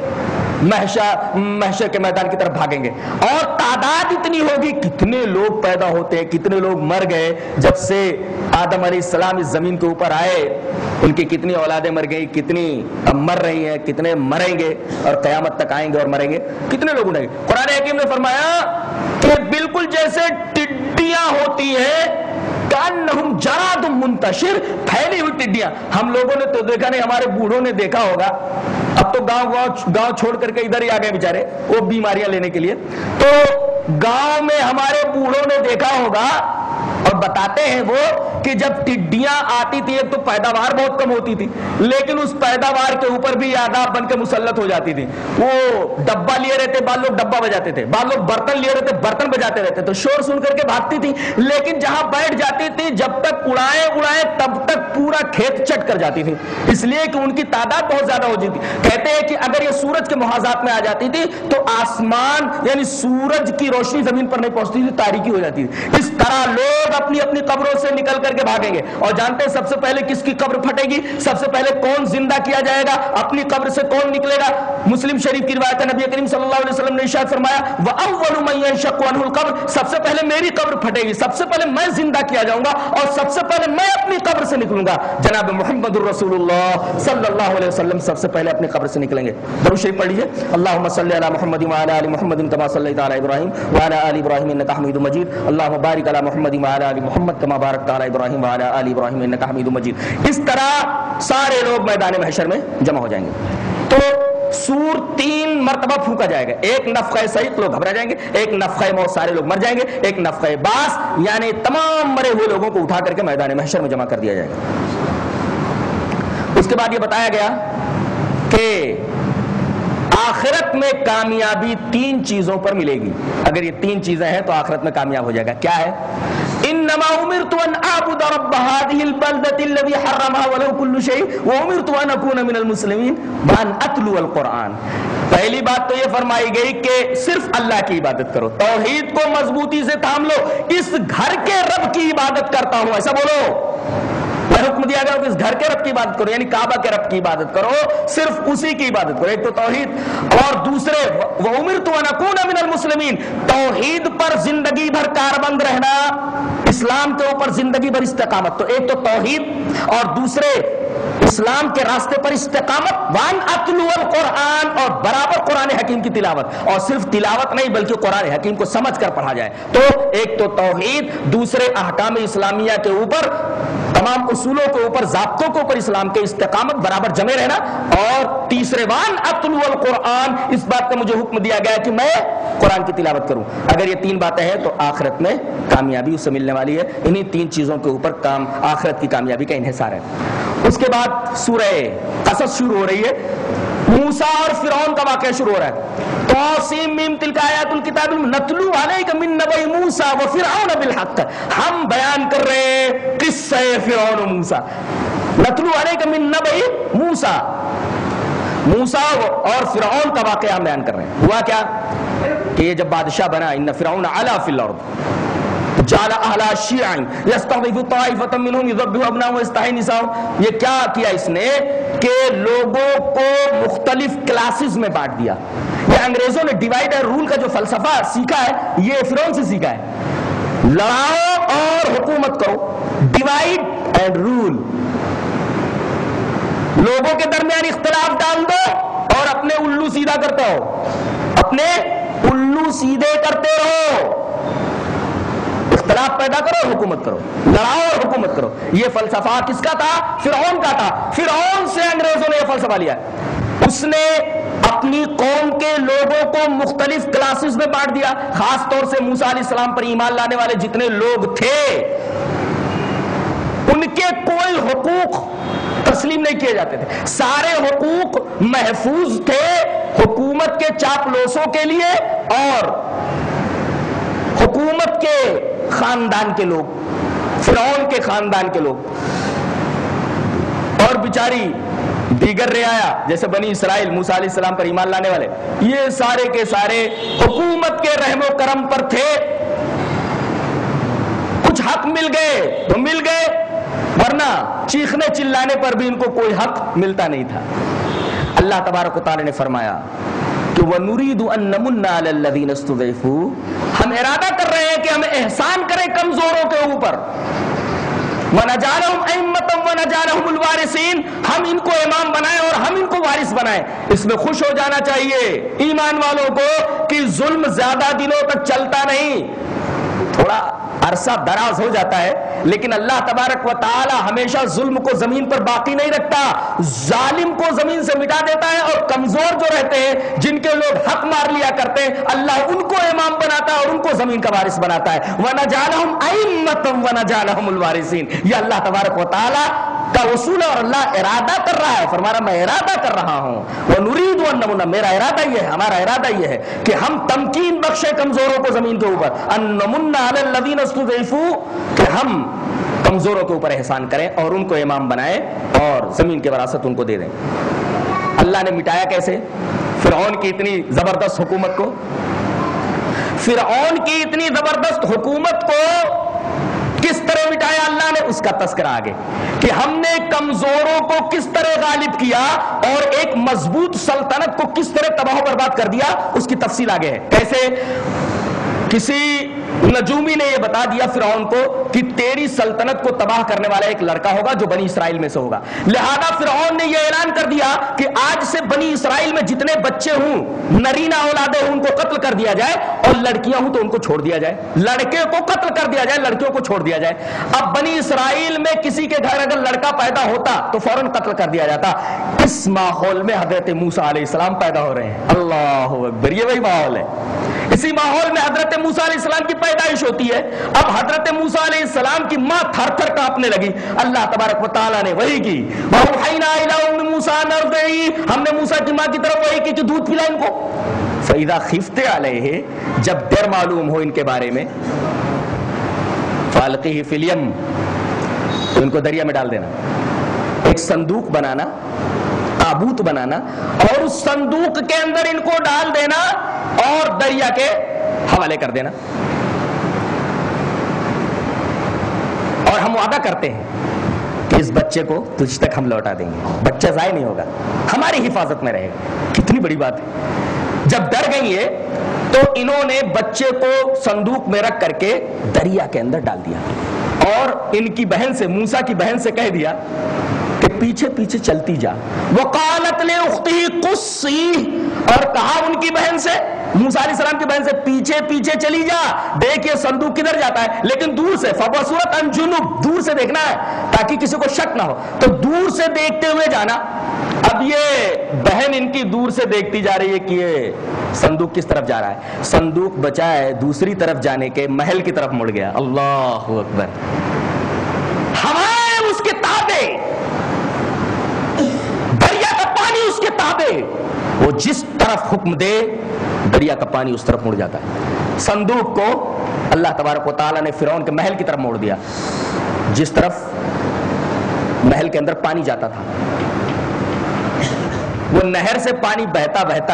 محشر کے میدان کی طرف بھاگیں گے. اور تعداد اتنی ہوگی، کتنے لوگ پیدا ہوتے ہیں، کتنے لوگ مر گئے جب سے آدم علیہ السلام اس زمین کے اوپر آئے. ان کی کتنی اولادیں مر گئی، کتنی اب مر رہی ہیں، کتنے مریں گے اور قیامت تک آئیں گے اور مریں گے، کتنے لوگ اٹھیں گے. قرآن حکیم نے فرمایا کہ بالکل جیسے ٹڈیاں ہوتی ہیں، کأنہم جراد منتشر، پھیلی ہوئی ٹڈیاں. ہم لوگوں نے تو دیکھا نہیں، ہمارے بوڑھوں نے دیکھا ہوگا. اب تو گاؤں چھوڑ کر کے ادھر ہی آ گئے بیچارے وہ بیماریاں لینے کے لیے. تو گاؤں میں ہمارے بوڑھوں نے دیکھا ہوگا اور بتاتے ہیں وہ کہ جب ٹڈیاں آتی تھی ایک تو پیداوار بہت کم ہوتی تھی، لیکن اس پیداوار کے اوپر بھی عذاب بن کے مسلط ہو جاتی تھی. وہ ڈبہ لیے رہتے، بعض لوگ ڈبہ بجاتے تھے، بعض لوگ برتن لیے رہتے برتن بجاتے رہتے، تو شور سن کر کے بھاگتی تھی. لیکن جہاں بیٹھ جاتی تھی جب تک اڑائے تب تک پورا کھیت چٹ کر جاتی تھی، اس لیے کہ ان کی تعداد بہت زیادہ ہو جاتی تھی. کہتے ہیں کہ اگر یہ سورج کے محاذات میں آ جاتی تھی تو آسمان یعنی سورج کی روشنی زمین پر نہیں پہنچتی تھی، تاریکی ہو جاتی تھی. اس طرح لوگ لوگ اپنی اپنی قبروں سے نکل کر کے بھاگیں گے. اور جانتے ہیں سب سے پہلے کس کی قبر پھٹے گی؟ سب سے پہلے کون زندہ کیا جائے گا؟ اپنی قبر سے کون نکلے گا؟ مسلم شریف کی روایت ہے، نبی کریم صلی اللہ علیہ وسلم نے ارشاد فرمایا وَأَوَّلُ مَن يَنشَقُّ عَنْهُ الْقَبْرُ، سب سے پہلے میری قبر پھٹے گی، سب سے پہلے میں زندہ کیا جاؤں گا اور سب سے پہلے میں اپنی قبر سے نکلوں گا. جناب محمد الرسول اللہ صلی اللہ علیہ وسلم سب سے پہلے اپنی قبر سے نکلیں گے. درود شریف پڑھ لیجیے. اللہم صلی علی محمد وعلی آل محمد کما صلیت علی ابراہیم وعلی آل ابراہیم انک حمید مجید. اللہم بارک علی محمد وعلی آل محمد کما بارکت علی ابراہیم وعلی آل ابراہیم انک حمید مجید. اس طرح سارے لوگ میدان محشر میں جمع ہو جائیں گے. تو سور 3 مرتبہ پھونکا جائے گا. ایک نفخہ صعق لوگ گھبرا جائیں گے، ایک نفخہ موت سارے لوگ مر جائیں گے، ایک نفخہ باس یعنی تمام مرے ہوئے لوگوں کو اٹھا کر کے میدان محشر میں جمع کر دیا جائے گا. اس کے بعد یہ بتایا گیا کہ آخرت میں کامیابی 3 چیزوں پر ملے گی. اگر یہ 3 چیزیں ہیں تو آخرت میں کامیاب ہو جائے گا. کیا ہے؟ انما امرت ان اعبد رب هذه البلدة الذي حرمها ولو كل شيء وامرت ان اكون من المسلمين وان اتلو القرآن. پہلی بات تو یہ فرمائی گئی کہ صرف اللہ کی عبادت کرو، توحید کو مضبوطی سے تھام لو. اس گھر کے رب کی عبادت کرتا ہوں، ایسا بولو. حکم دیا گیا کہ اس گھر کے رب کی عبادت کرو، یعنی کعبہ کے رب کی عبادت کرو، صرف اسی کی عبادت کرو. ایک تو توحید، اور دوسرے وَأُمِرْتُ أَنْ أَكُونَ مِنَ الْمُسْلِمِينَ، توحید پر زندگی بھر کاربند رہنا، اسلام کے اوپر زندگی بھر استقامت. تو ایک تو توحید اور دوسرے اسلام کے راستے پر استقامت. وان اتلو القرآن، اور برابر قرآن حکیم کی تلاوت، اور صرف تلاوت نہیں بلکہ قرآن حکیم کو سمجھ کر پڑھا جائے. تو ایک تو توحید، دوسرے احکام اسلامیہ کے اوپر، تمام اصولوں کے اوپر، ضابطوں کے اوپر اسلام کے استقامت، برابر جمے رہنا، اور تیسرے وان اتلو القرآن، اس بات کا مجھے حکم دیا گیا کہ میں قرآن کی تلاوت کروں. اگر یہ 3 باتیں ہیں تو آخرت میں کامیابی اس سے ملنے والی ہے. انہی 3 چیزوں کے اوپر آخرت کی کامیابی کا انحصار ہے. اس کے بعد سورہ قصص شروع ہو رہی ہے. موسیٰ اور فرعون کا واقعہ شروع ہو رہا ہے. طاسیم میم تلک آیات الکتاب نتلو علیک من نبأ موسیٰ وفرعون بالحق، ہم بیان کر رہے ہیں قصہ فرعون و موسیٰ. نتلو علیک من نبأ موسیٰ، موسیٰ اور فرعون کا واقعہ ہم بیان کر رہے ہیں. ہوا کیا کہ یہ جب بادشاہ بنا، ان فرعون علا فی الارض جعل اہلہا شیعا یستضعف طائفۃ منہم یذبح ابناءہم ویستحیی نساءہم. یہ کیا کیا اس نے کہ لوگوں کو مختلف کلاسز میں بانٹ دیا. یہ انگریزوں نے ڈیوائڈ اینڈ رول کا جو فلسفہ سیکھا ہے یہ فرعون سے سیکھا ہے. لڑاؤ اور حکومت کرو، ڈیوائڈ اینڈ رول. لوگوں کے درمیان اختلاف ڈال دو اور اپنے الو سیدھا کرتے ہو، اپنے الو سیدھے کرتے رہو. اختلاف پیدا کرو، حکومت کرو، لڑاؤ اور حکومت کرو. یہ فلسفہ کس کا تھا؟ فرعون کا تھا. فرعون سے انگریزوں نے یہ فلسفہ لیا. اس نے اپنی قوم کے لوگوں کو مختلف کلاسز میں بانٹ دیا. خاص طور سے موسیٰ علیہ السلام پر ایمان لانے والے جتنے لوگ تھے ان کے کوئی حقوق تسلیم نہیں کیے جاتے تھے. سارے حقوق محفوظ تھے حکومت کے چاپلوسوں کے لیے اور حکومت کے خاندان کے لوگ، فرعون کے خاندان کے لوگ. اور بیچاری دیگر رعایا جیسے بنی اسرائیل، موسیٰ علیہ السلام پر ایمان لانے والے، یہ سارے کے سارے حکومت کے رحم و کرم پر تھے. کچھ حق مل گئے تو مل گئے، ورنہ چیخنے چلانے پر بھی ان کو کوئی حق ملتا نہیں تھا. اللہ تبارک و تعالی نے فرمایا کہ وَنُرِيدُ أَن نَّمُنَّ عَلَى الَّذِينَ اسْتُضْعِفُوا، ہم ارادہ کر رہے ہیں کہ ہم احسان کریں کمزوروں کے اوپر. وَنَجْعَلَهُمْ أَئِمَّةً وَنَجْعَلَهُمُ الْوَارِثِينَ، ہم ان کو امام بنائیں اور ہم ان کو وارث بنائیں. اس میں خوش ہو جانا چاہیے ایمان والوں کو کہ ظلم زیادہ دنوں تک چلتا نہیں، تھوڑا عرصہ دراز ہو جاتا ہے، لیکن اللہ تبارک و تعالی ہمیشہ ظلم کو زمین پر باقی نہیں رکھتا، ظالم کو زمین سے مٹا دیتا ہے. اور کمزور جو رہتے ہیں، جن کے لوگ حق مار لیا کرتے ہیں، اللہ ان کو امام بناتا ہے اور ان کو زمین کا وارث بناتا ہے. وَنَجْعَلَهُمْ أَئِمَّةً وَنَجْعَلَهُمُ الْوَارِثِينَ، یہ اللہ تبارک و تعالی کا اصول ہے اور اللہ ارادہ کر رہا ہے. فرما رہا میں ارادہ کر رہا ہوں، وَنُرِيدُ أَن نَّمُنَّ، میرا ارادہ یہ ہے، ہمارا ارادہ یہ ہے کہ ہم تمکین بخشے کمزوروں کو زمین کے اوپر. أَن نَّمُنَّ عَلَى الَّذِينَ اسْتُضْعِفُوا، کہ ہم کمزوروں کے اوپر احسان کریں اور ان کو امام بنائیں اور زمین کی وراثت ان کو دے دیں. اللہ نے مٹایا کیسے فرعون کی اتنی زبردست حکومت کو؟ فرعون کی اتنی زبردست حکومت کو کس طرح مٹایا اللہ نے، اس کا تذکرہ آگے، کہ ہم نے کمزوروں کو کس طرح غالب کیا اور ایک مضبوط سلطنت کو کس طرح تباہ و برباد کر دیا، اس کی تفصیل آگے ہے۔ کیسے؟ کسی نجومی نے یہ بتا دیا فرعون کو کہ تیری سلطنت کو تباہ کرنے والا ایک لڑکا ہوگا جو بنی اسرائیل میں سے ہوگا، لہذا فرعون نے یہ اعلان کر دیا کہ آج سے بنی اسرائیل میں جتنے بچے ہوں، نرینہ اولادیں ہوں، ان کو قتل کر دیا جائے، اور لڑکیاں ہوں تو ان کو چھوڑ دیا جائے، لڑکے کو قتل کر دیا جائے، لڑکیوں کو چھوڑ دیا جائے۔ اب بنی اسرائیل میں کسی کے گھر اگر لڑکا پیدا ہوتا تو فوراً قتل کر دیا جاتا۔ اس ماحول میں حضرت موسیٰ علیہ السلام پیدا ہو رہے ہیں، اللہ اکبر، یہ وہی ماحول ہے۔ اسی ماحول میں حضرت موسیٰ علیہ السلام کی پیدائش ہوتی ہے۔ اب حضرت موسیٰ علیہ السلام کی ماں تھر تھر کانپنے لگی، اللہ تبارک و تعالیٰ نے وحی کی، وَأَوْحَيْنَا إِلَىٰ أُمِّ مُوسَىٰ أَنْ أَرْضِعِيهِ، ہم نے موسیٰ کی ماں کی طرف وحی کی کہ دودھ پلا ان کو۔ فَإِذَا خِفْتِ عَلَيْهِ، جب ڈر معلوم ہو ان کے بارے میں، فَأَلْقِهِ فِي الْيَمِّ، تو ان کو دریا میں ڈال دینا، ایک صندوق بنانا، تابوت بنانا، اور اس صندوق کے اندر ان کو ڈال دینا اور دریا کے حوالے کر دینا۔ اور ہم وعدہ کرتے ہیں کہ اس بچے کو تجھ تک ہم لوٹا دیں گے، بچہ ضائع نہیں ہوگا، ہماری حفاظت میں رہے گا۔ کتنی بڑی بات ہے۔ جب ڈر گئی ہے تو انہوں نے بچے کو صندوق میں رکھ کر کے دریا کے اندر ڈال دیا، اور ان کی بہن سے، موسیٰ کی بہن سے کہہ دیا کہ پیچھے پیچھے چلتی جا۔ وَقَالَتْ لِأُخْتِهِ قُصِّيهِ، اور کہا ان کی بہن سے، موسیٰ علیہ السلام کی بہن سے، پیچھے پیچھے چلی جا، دیکھ یہ صندوق کدھر جاتا ہے، لیکن دور سے، فَبَصُرَتْ عَنْ جُنُوب، دور سے دیکھنا ہے تاکہ کسی کو شک نہ ہو، تو دور سے دیکھتے ہوئے جانا۔ اب یہ بہن ان کی دور سے دیکھتی جا رہی ہے کہ یہ صندوق کس طرف جا رہا ہے، صندوق بچائے دوسری طرف جانے کے، محل کی طرف مڑ گیا۔ اللہ اکبر، ہوائیں اس کے تابع، دریا کا پانی اس کے تابع، وہ جس طرف حکم دے دریا کا پانی اس طرف مڑ جاتا ہے۔ صندوق کو اللہ تبارک و تعالیٰ نے فرعون کے محل کی طرف موڑ دیا، جس طرف محل کے اندر پانی جاتا تھا، وہ نہر سے پانی بہتا بہتا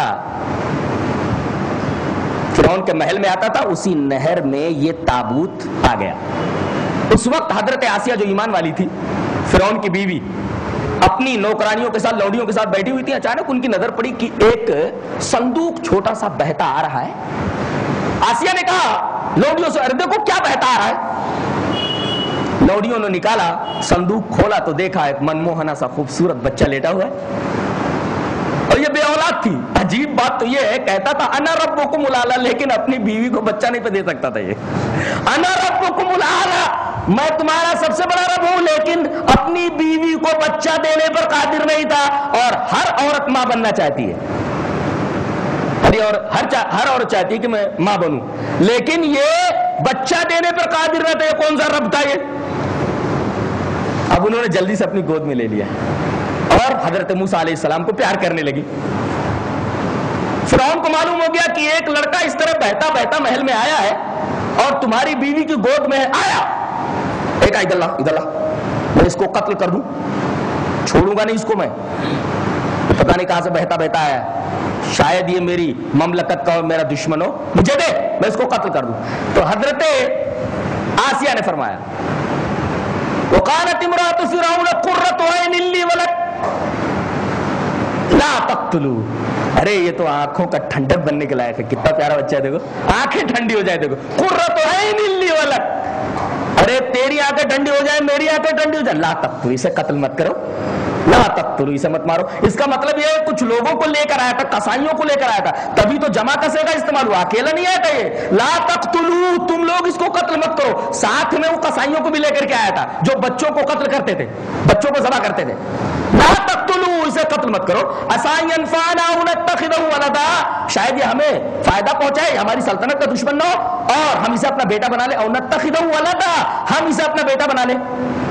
فرعون کے محل میں آتا تھا، اسی نہر میں یہ تابوت آ گیا۔ اس وقت حضرت آسیہ جو ایمان والی تھی، فرعون کی بیوی، اپنی نوکرانیوں کے ساتھ، لونڈیوں کے ساتھ بیٹھی ہوئی تھی، اچانک ان کی نظر پڑی کہ ایک صندوق چھوٹا سا بہتا آ رہا ہے۔ آسیہ نے کہا لونڈیوں سے، ارے دیکھو کیا بہتا آ رہا ہے۔ لونڈیوں نے نکالا صندوق، کھولا تو دیکھا ایک منموہنا سا خوبصورت بچہ لیٹا ہوا ہے، اور یہ بے اولاد تھی۔ عجیب بات تو یہ ہے، کہتا تھا انا ربکم الاعلی، لیکن اپنی بیوی کو بچہ نہیں پہ دے سکتا تھا۔ یہ انا ربکم الاعلی، میں تمہارا سب سے بڑا رب ہوں، لیکن اپنی بیوی کو بچہ دینے پر قادر نہیں تھا۔ اور ہر عورت ماں بننا چاہتی ہے، اور ہر عورت چاہتی ہے کہ میں ماں بنوں، لیکن یہ بچہ دینے پر قادر نہ تھا۔ یہ کون سا رب تھا یہ؟ اب انہوں نے جلدی سے اپنی گود میں لے لیا اور حضرت موسیٰ علیہ السلام کو پیار کرنے لگی۔ فرعون کو معلوم ہو گیا کہ ایک لڑکا اس طرح بہتا بہتا محل میں آیا ہے اور تمہاری بیوی کی گود میں آیا، ایک ادھر لا، میں اس کو قتل کر دوں، چھوڑوں گا نہیں اس کو، میں پتہ نہیں کہاں سے بہتا بہتا آیا ہے، شاید یہ میری مملکت کا اور میرا دشمن ہو، مجھے دے، میں اس کو قتل کر دوں۔ تو حضرت آسیہ نے فرمایا، وقالت امرأة فرعون قرة عين لي ولك لا تقتلوا، ارے یہ تو آنکھوں کا ٹھنڈک بننے کے لائق ہے، کتنا پیارا بچہ ہے، دیکھو آنکھیں ٹھنڈی ہو جائے، دیکھو قرة عين لي ولك، ارے تیری آنکھیں ٹھنڈی ہو جائے، میری آنکھیں ٹھنڈی ہو جائے، لا تقتلوا، اسے قتل مت کرو، لا تقتلوا، اسے مت مارو۔ اس کا مطلب یہ ہے کچھ لوگوں کو لے کر آیا تھا، قصائیوں کو لے کر آیا تھا، تبھی تو جمع کسے کا استعمال ہوا، اکیلا نہیں آیا تھا یہ۔ لا تقتلوا، تم لوگ اس کو قتل مت کرو، ساتھ میں وہ قصائیوں کو بھی لے کر کے آیا تھا جو بچوں کو قتل کرتے تھے، بچوں کو ذبح کرتے تھے۔ لا تقتلوا، اسے قتل مت کرو، عسى أن ينفعنا أو نتخذه ولدا، شاید یہ ہمیں فائدہ پہنچائے، ہماری سلطنت کا دشمن نہ ہو اور ہم اسے اپنا بیٹا بنا لیں، او نتخذه ولدا، ہم اسے اپنا بیٹا بنا لیں۔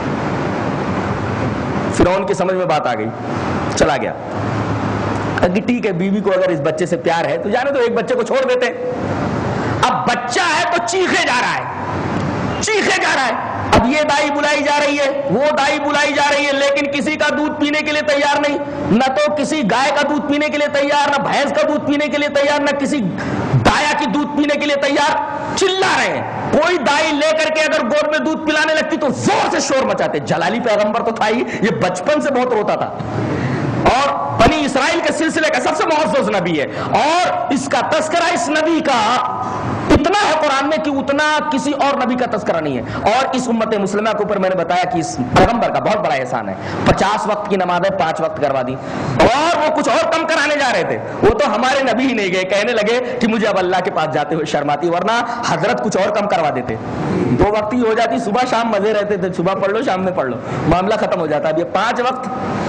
فرعون کی سمجھ میں بات آ گئی، چلا گیا کہ ٹھیک ہے، بیوی کو اگر اس بچے سے پیار ہے تو جانے تو، ایک بچے کو چھوڑ دیتے۔ اب بچہ ہے تو چیخے جا رہا ہے، چیخے جا رہا ہے، اب یہ دائی بلائی جا رہی ہے، وہ دائی بلائی جا رہی ہے، لیکن کسی کا دودھ پینے کے لیے تیار نہیں، نہ تو کسی گائے کا دودھ پینے کے لیے تیار، نہ بھینس کا دودھ پینے کے لیے تیار، نہ کسی دایا کی دودھ پینے کے لیے تیار، چلا رہے ہیں۔ کوئی دائی لے کر کے اگر گود میں دودھ پلانے لگتی تو زور سے شور مچاتے۔ جلالی پیغمبر تو تھا ہی، یہ بچپن سے بہت روتا تھا اور بنی اسرائیل کے سلسلے کا سب سے معزز نبی ہے، اور اس کا تذکرہ اس نبی کا اتنا ہے قرآن میں کہ اتنا کسی اور نبی کا تذکرہ نہیں ہے۔ اور اس امت مسلمہ کے اوپر میں نے بتایا کہ اس پیغمبر کا بہت بڑا احسان ہے، 50 وقت کی نمازیں 5 وقت کروا دی، اور وہ کچھ اور کم کرانے جا رہے تھے، وہ تو ہمارے نبی ہی نہیں گئے، کہنے لگے کہ مجھے اب اللہ کے پاس جاتے ہوئے شرم آتی، ورنہ حضرت کچھ اور کم کروا دیتے، 2 وقت ہی ہو جاتی، صبح شام مزے رہتے تھے، صبح پڑھ لو شام میں پڑھ لو، معاملہ ختم ہو جاتا۔ اب یہ 5 وقت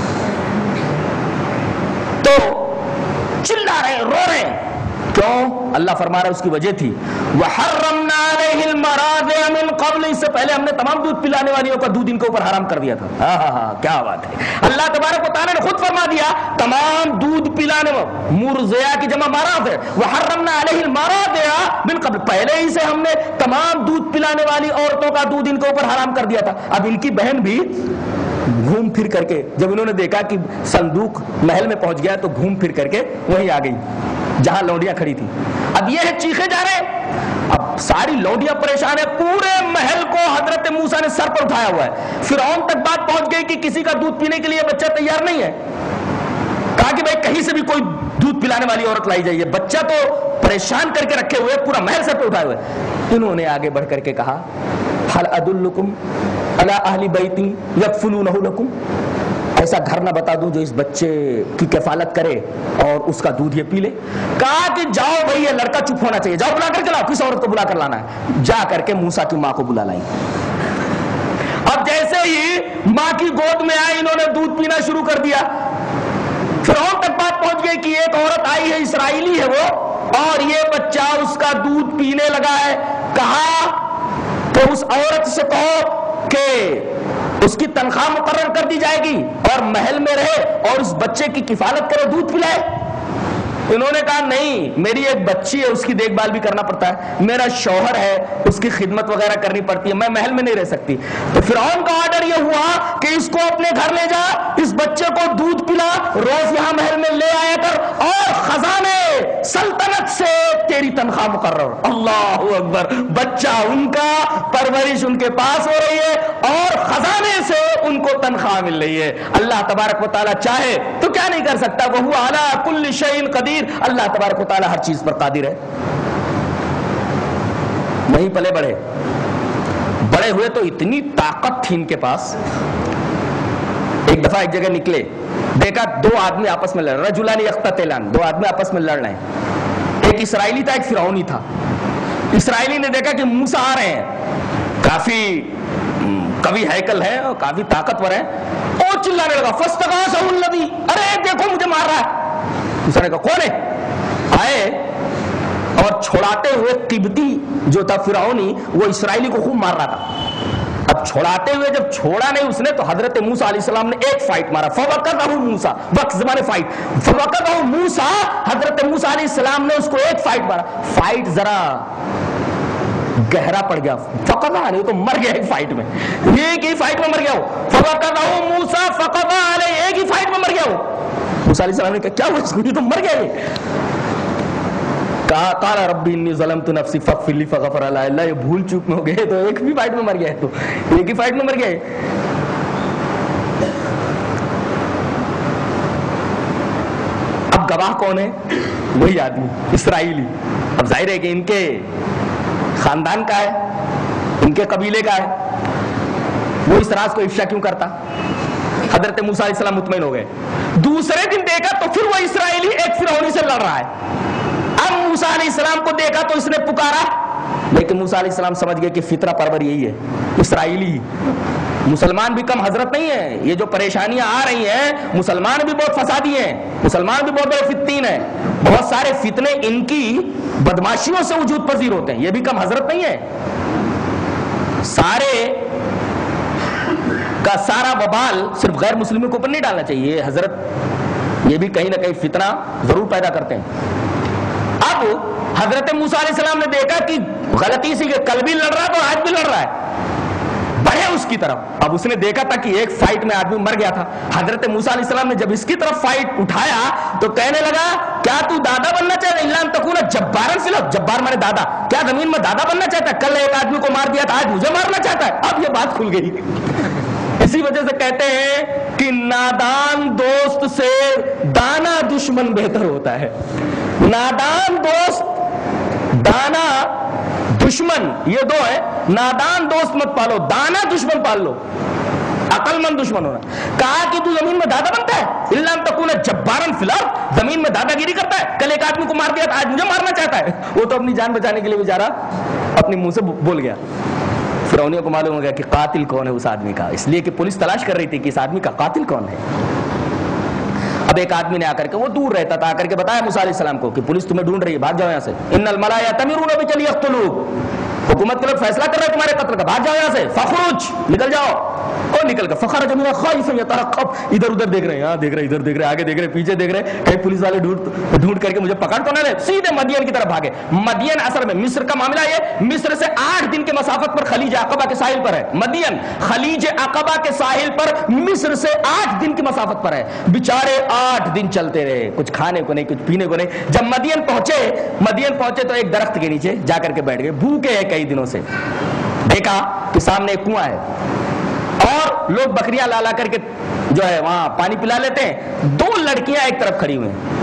تو چلا رہے، رو رہے ہیں، کیوں؟ اللہ فرما رہا ہے اس کی وجہ تھی وَحَرَّمْنَا عَلَيْهِ الْمَرَاضِعَ مِنْ قَبْلِ، اس سے پہلے ہم نے تمام دودھ پلانے والیوں کا دودھ ان کے اوپر حرام کر دیا تھا۔ کیا بات ہے، اللہ تبارک و تعالیٰ نے خود فرما دیا تمام دودھ پلانے والوں، مرضعہ کی جمع مراضع ہے، وَحَرَّمْنَا عَلَيْهِ الْمَرَاضِعَ مِنْ قَبْلِ، پہلے ہی سے ہم نے تمام دودھ پلانے والی عورتوں کا دودھ ان کے اوپر حرام کر دیا تھا۔ اب ان کی بہن بھی گھوم پھر کر کے جب انہوں نے دیکھا کہ صندوق محل میں پہنچ گیا تو گھوم پھر کر کے وہیں آ گئی جہاں لونڈیاں کھڑی تھی۔ اب یہ ہے چیخے جا رہے ہیں، اب ساری لونڈیاں پریشان ہیں، پورے محل کو حضرت موسیٰ نے سر پر اٹھایا ہوا ہے۔ فرعون تک بات پہنچ گئی کہ کسی کا دودھ پینے کے لیے بچہ تیار نہیں ہے، کہا کہ بھائی کہیں سے بھی کوئی دودھ پلانے والی عورت لائی جائیے، بچہ تو پریشان کر کے رکھے ہوئے، پورا محل سر پہ اٹھائے ہوئے۔ انہوں نے آگے بڑھ کر کے کہا هل ادلکم علی اہل بیت یکفلونہ لکم، ایسا گھر نہ بتا دوں جو اس بچے کی کفالت کرے اور اس کا دودھ یہ پی لے؟ کہا کہ جاؤ بھائی یہ لڑکا چپ ہونا چاہیے، جاؤ بلا کر کے لاؤ، کس عورت کو بلا کر لانا ہے۔ جا کر کے موسیٰ کی ماں کو بلا لائی۔ اب جیسے ہی ماں کی گود میں آئے انہوں نے دودھ پینا شروع کر دیا۔ فرعون تک بات پہنچ گئی کہ ایک عورت آئی ہے، اسرائیلی ہے وہ، اور یہ بچہ اس کا دودھ پینے لگا ہے۔ کہا تو اس عورت سے کہو کہ اس کی تنخواہ مقرر کر دی جائے گی اور محل میں رہے اور اس بچے کی کفالت کرے، دودھ پلائے۔ انہوں نے کہا نہیں، میری ایک بچی ہے، اس کی دیکھ بھال بھی کرنا پڑتا ہے، میرا شوہر ہے، اس کی خدمت وغیرہ کرنی پڑتی ہے، میں محل میں نہیں رہ سکتی۔ تو فرعون کا آرڈر یہ ہوا کہ اس کو اپنے گھر لے جا، اس بچے کو دودھ پلا، روز یہاں محل میں لے آیا کر، اور خزانے سلطنت سے تیری تنخواہ مقرر۔ اللہ اکبر، بچہ ان کا، پرورش ان کے پاس ہو رہی ہے اور خزانے سے ان کو تنخواہ مل رہی ہے۔ اللہ تبارک و تعالیٰ چاہے تو کیا نہیں کر سکتا، وہ علی کل شیء قدیر، اللہ تبارک و تعالیٰ ہر چیز پر قادر ہے۔ وہیں پلے بڑے ہوئے تو اتنی طاقت تھی ان کے پاس۔ ایک دفعہ ایک جگہ نکلے، دیکھا 2 آدمی آپس میں لڑ رہے، رجلان یقتتلان، 2 آدمی آپس میں لڑ رہے ہیں، ایک اسرائیلی تھا، ایک فرعونی تھا۔ اسرائیلی نے دیکھا کہ موسیٰ آ رہے ہیں، کافی قوی ہیکل ہے اور کافی طاقتور ہے، اور چلانے لگا فاستغاثہ الذی، ارے دیکھو مجھے مار رہا ہے۔ موسیٰ نے کہا کون ہے؟ آئے اور چھوڑاتے ہوئے قبطی جو تھا فرعونی، وہ اسرائیلی کو خوب مار رہا تھا۔ اب چھوڑاتے ہوئے جب چھوڑا نہیں اس نے تو حضرت موسیٰ علیہ السلام نے ایک فائٹ مارا، فوقدہ موسیٰ، وقت زمانے فائٹ، فوقدہ موسیٰ، حضرت موسیٰ علیہ السلام نے اس کو ایک فائٹ مارا، فائٹ ذرا گہرا پڑ گیا، فقدہ علیہ، تو مر گیا ایک فائٹ میں، ایک ہی فائٹ میں مر گیا وہ، فوقدہ موسیٰ فقدہ علیہ، ایک ہی فائٹ میں مر گیا وہ۔ موسیٰ علیہ السلام نے کہا کیا ہوا اس کو، یہ تو مر گیا یہ۔ کہا قال ربی انی ظلمت نفسی فاغفر لی فغفر لی، اللہ یہ بھول چوک میں ہو گئے تو ایک بھی فائٹ میں مر گیا ہے، تو ایک ہی فائٹ میں مر گیا ہے۔ اب گواہ کون ہے؟ وہی آدمی اسرائیلی۔ اب ظاہر ہے کہ ان کے خاندان کا ہے، ان کے قبیلے کا ہے، وہ اس راز کو افشا کیوں کرتا؟ حضرت موسیٰ علیہ السلام مطمئن ہو گئے۔ دوسرے دن دیکھا تو پھر وہ اسرائیلی ایک فرعونی سے لڑ رہا ہے۔ اب موسیٰ علیہ السلام کو دیکھا تو اس نے پکارا، لیکن موسیٰ علیہ السلام سمجھ گئے کہ فطرہ پرور یہی ہے، اسرائیلی۔ مسلمان بھی کم حضرت نہیں ہے، یہ جو پریشانیاں آ رہی ہیں، مسلمان بھی بہت فسادی ہیں، مسلمان بھی بہت بڑے فتین ہیں، بہت سارے فتنے ان کی بدماشیوں سے وجود پذیر ہوتے ہیں، یہ بھی کم حضرت نہیں ہے۔ سارے کا سارا وبال صرف غیر مسلموں کے اوپر نہیں ڈالنا چاہیے، حضرت یہ بھی کہیں نہ کہیں فتنہ ضرور پیدا کرتے ہیں۔ اب حضرت موسیٰ علیہ السلام نے دیکھا کہ غلطی سے کل بھی لڑ رہا ہے تو آج بھی لڑ رہا ہے، اس کی طرف. اب اس نے دیکھا تھا کہ ایک فائٹ میں آدمی مر گیا تھا. حضرت موسیٰ علیہ السلام نے جب اس کی طرف فائٹ اٹھایا تو کہنے لگا کیا تو دادا بننا چاہتا ہے؟ الا ان تکون جبارا فی الارض. جبار مانے دادا. کیا زمین میں دادا بننا چاہتا ہے؟ کل ایک آدمی کو مار دیا تھا, آج مجھے مارنا چاہتا ہے. اب یہ بات کھل گئی. اسی وجہ سے کہتے ہیں کہ نادان دوست سے دانا دشمن بہتر ہوتا ہے. نادان دوست, دانا دشمن, یہ دو ہے. نادان دوست مت پالو, دانا دشمن پال لو. عقل مند دشمن ہونا. کہا کہ تو زمین میں دادا بنتا ہے, الا ان تکون جبارا فی الارض, زمین میں دادا گیری کرتا ہے. کل ایک آدمی کو مار دیا تھا, آج مجھے مارنا چاہتا ہے. وہ تو اپنی جان بچانے کے لیے بیچارہ اپنے منہ سے بول گیا. فرعونیوں کو معلوم ہو گیا کہ قاتل کون ہے اس آدمی کا, اس لیے کہ پولیس تلاش کر رہی تھی کہ اس آدمی کا قاتل کون ہے. اب ایک آدمی نے آ کر کے, وہ دور رہتا تھا, آ کر کے بتایا موسیٰ علیہ السلام کو کہ پولیس تمہیں ڈھونڈ رہی ہے, بھاگ جاؤ یہاں سے. ان الملأ یأتمرون بک لیقتلوک, حکومت کے لوگ فیصلہ کر رہے ہیں تمہارے قتل کا, بھاگ جاؤ یہاں سے. فخرج, نکل جاؤ. اور نکل گئے. فخرج منها خائفا یترقب, ادھر ادھر دیکھ رہے ہیں, یہاں دیکھ رہے, ادھر دیکھ رہے, آگے دیکھ رہے, پیچھے دیکھ رہے, کہیں پولیس والے ڈھونڈ کر کے مجھے پکڑ تو نہ لے. سیدھے مدین کی طرف بھاگے. مدین اصل میں مصر کا معاملہ ہے. مصر سے 8 دن کے مسافت پر خلیج عقبہ کے ساحل پر ہے. مدین خلیج عقبہ کے ساحل پر مصر سے 8 دن کی مسافت پر ہے. بیچارے 8 دن چلتے رہے, کچھ کھانے کو نہیں, کچھ پینے کو نہیں. جب مدین پہنچے تو ایک درخت کے نیچے جا کر کے بیٹھ گئے. بھوکے ہیں کئی دنوں سے. دیکھا کہ سامنے ایک کنواں ہے اور لوگ بکریاں لا کر کے جو ہے وہاں پانی پلا لیتے ہیں. 2 لڑکیاں ایک طرف کھڑی ہوئی ہیں.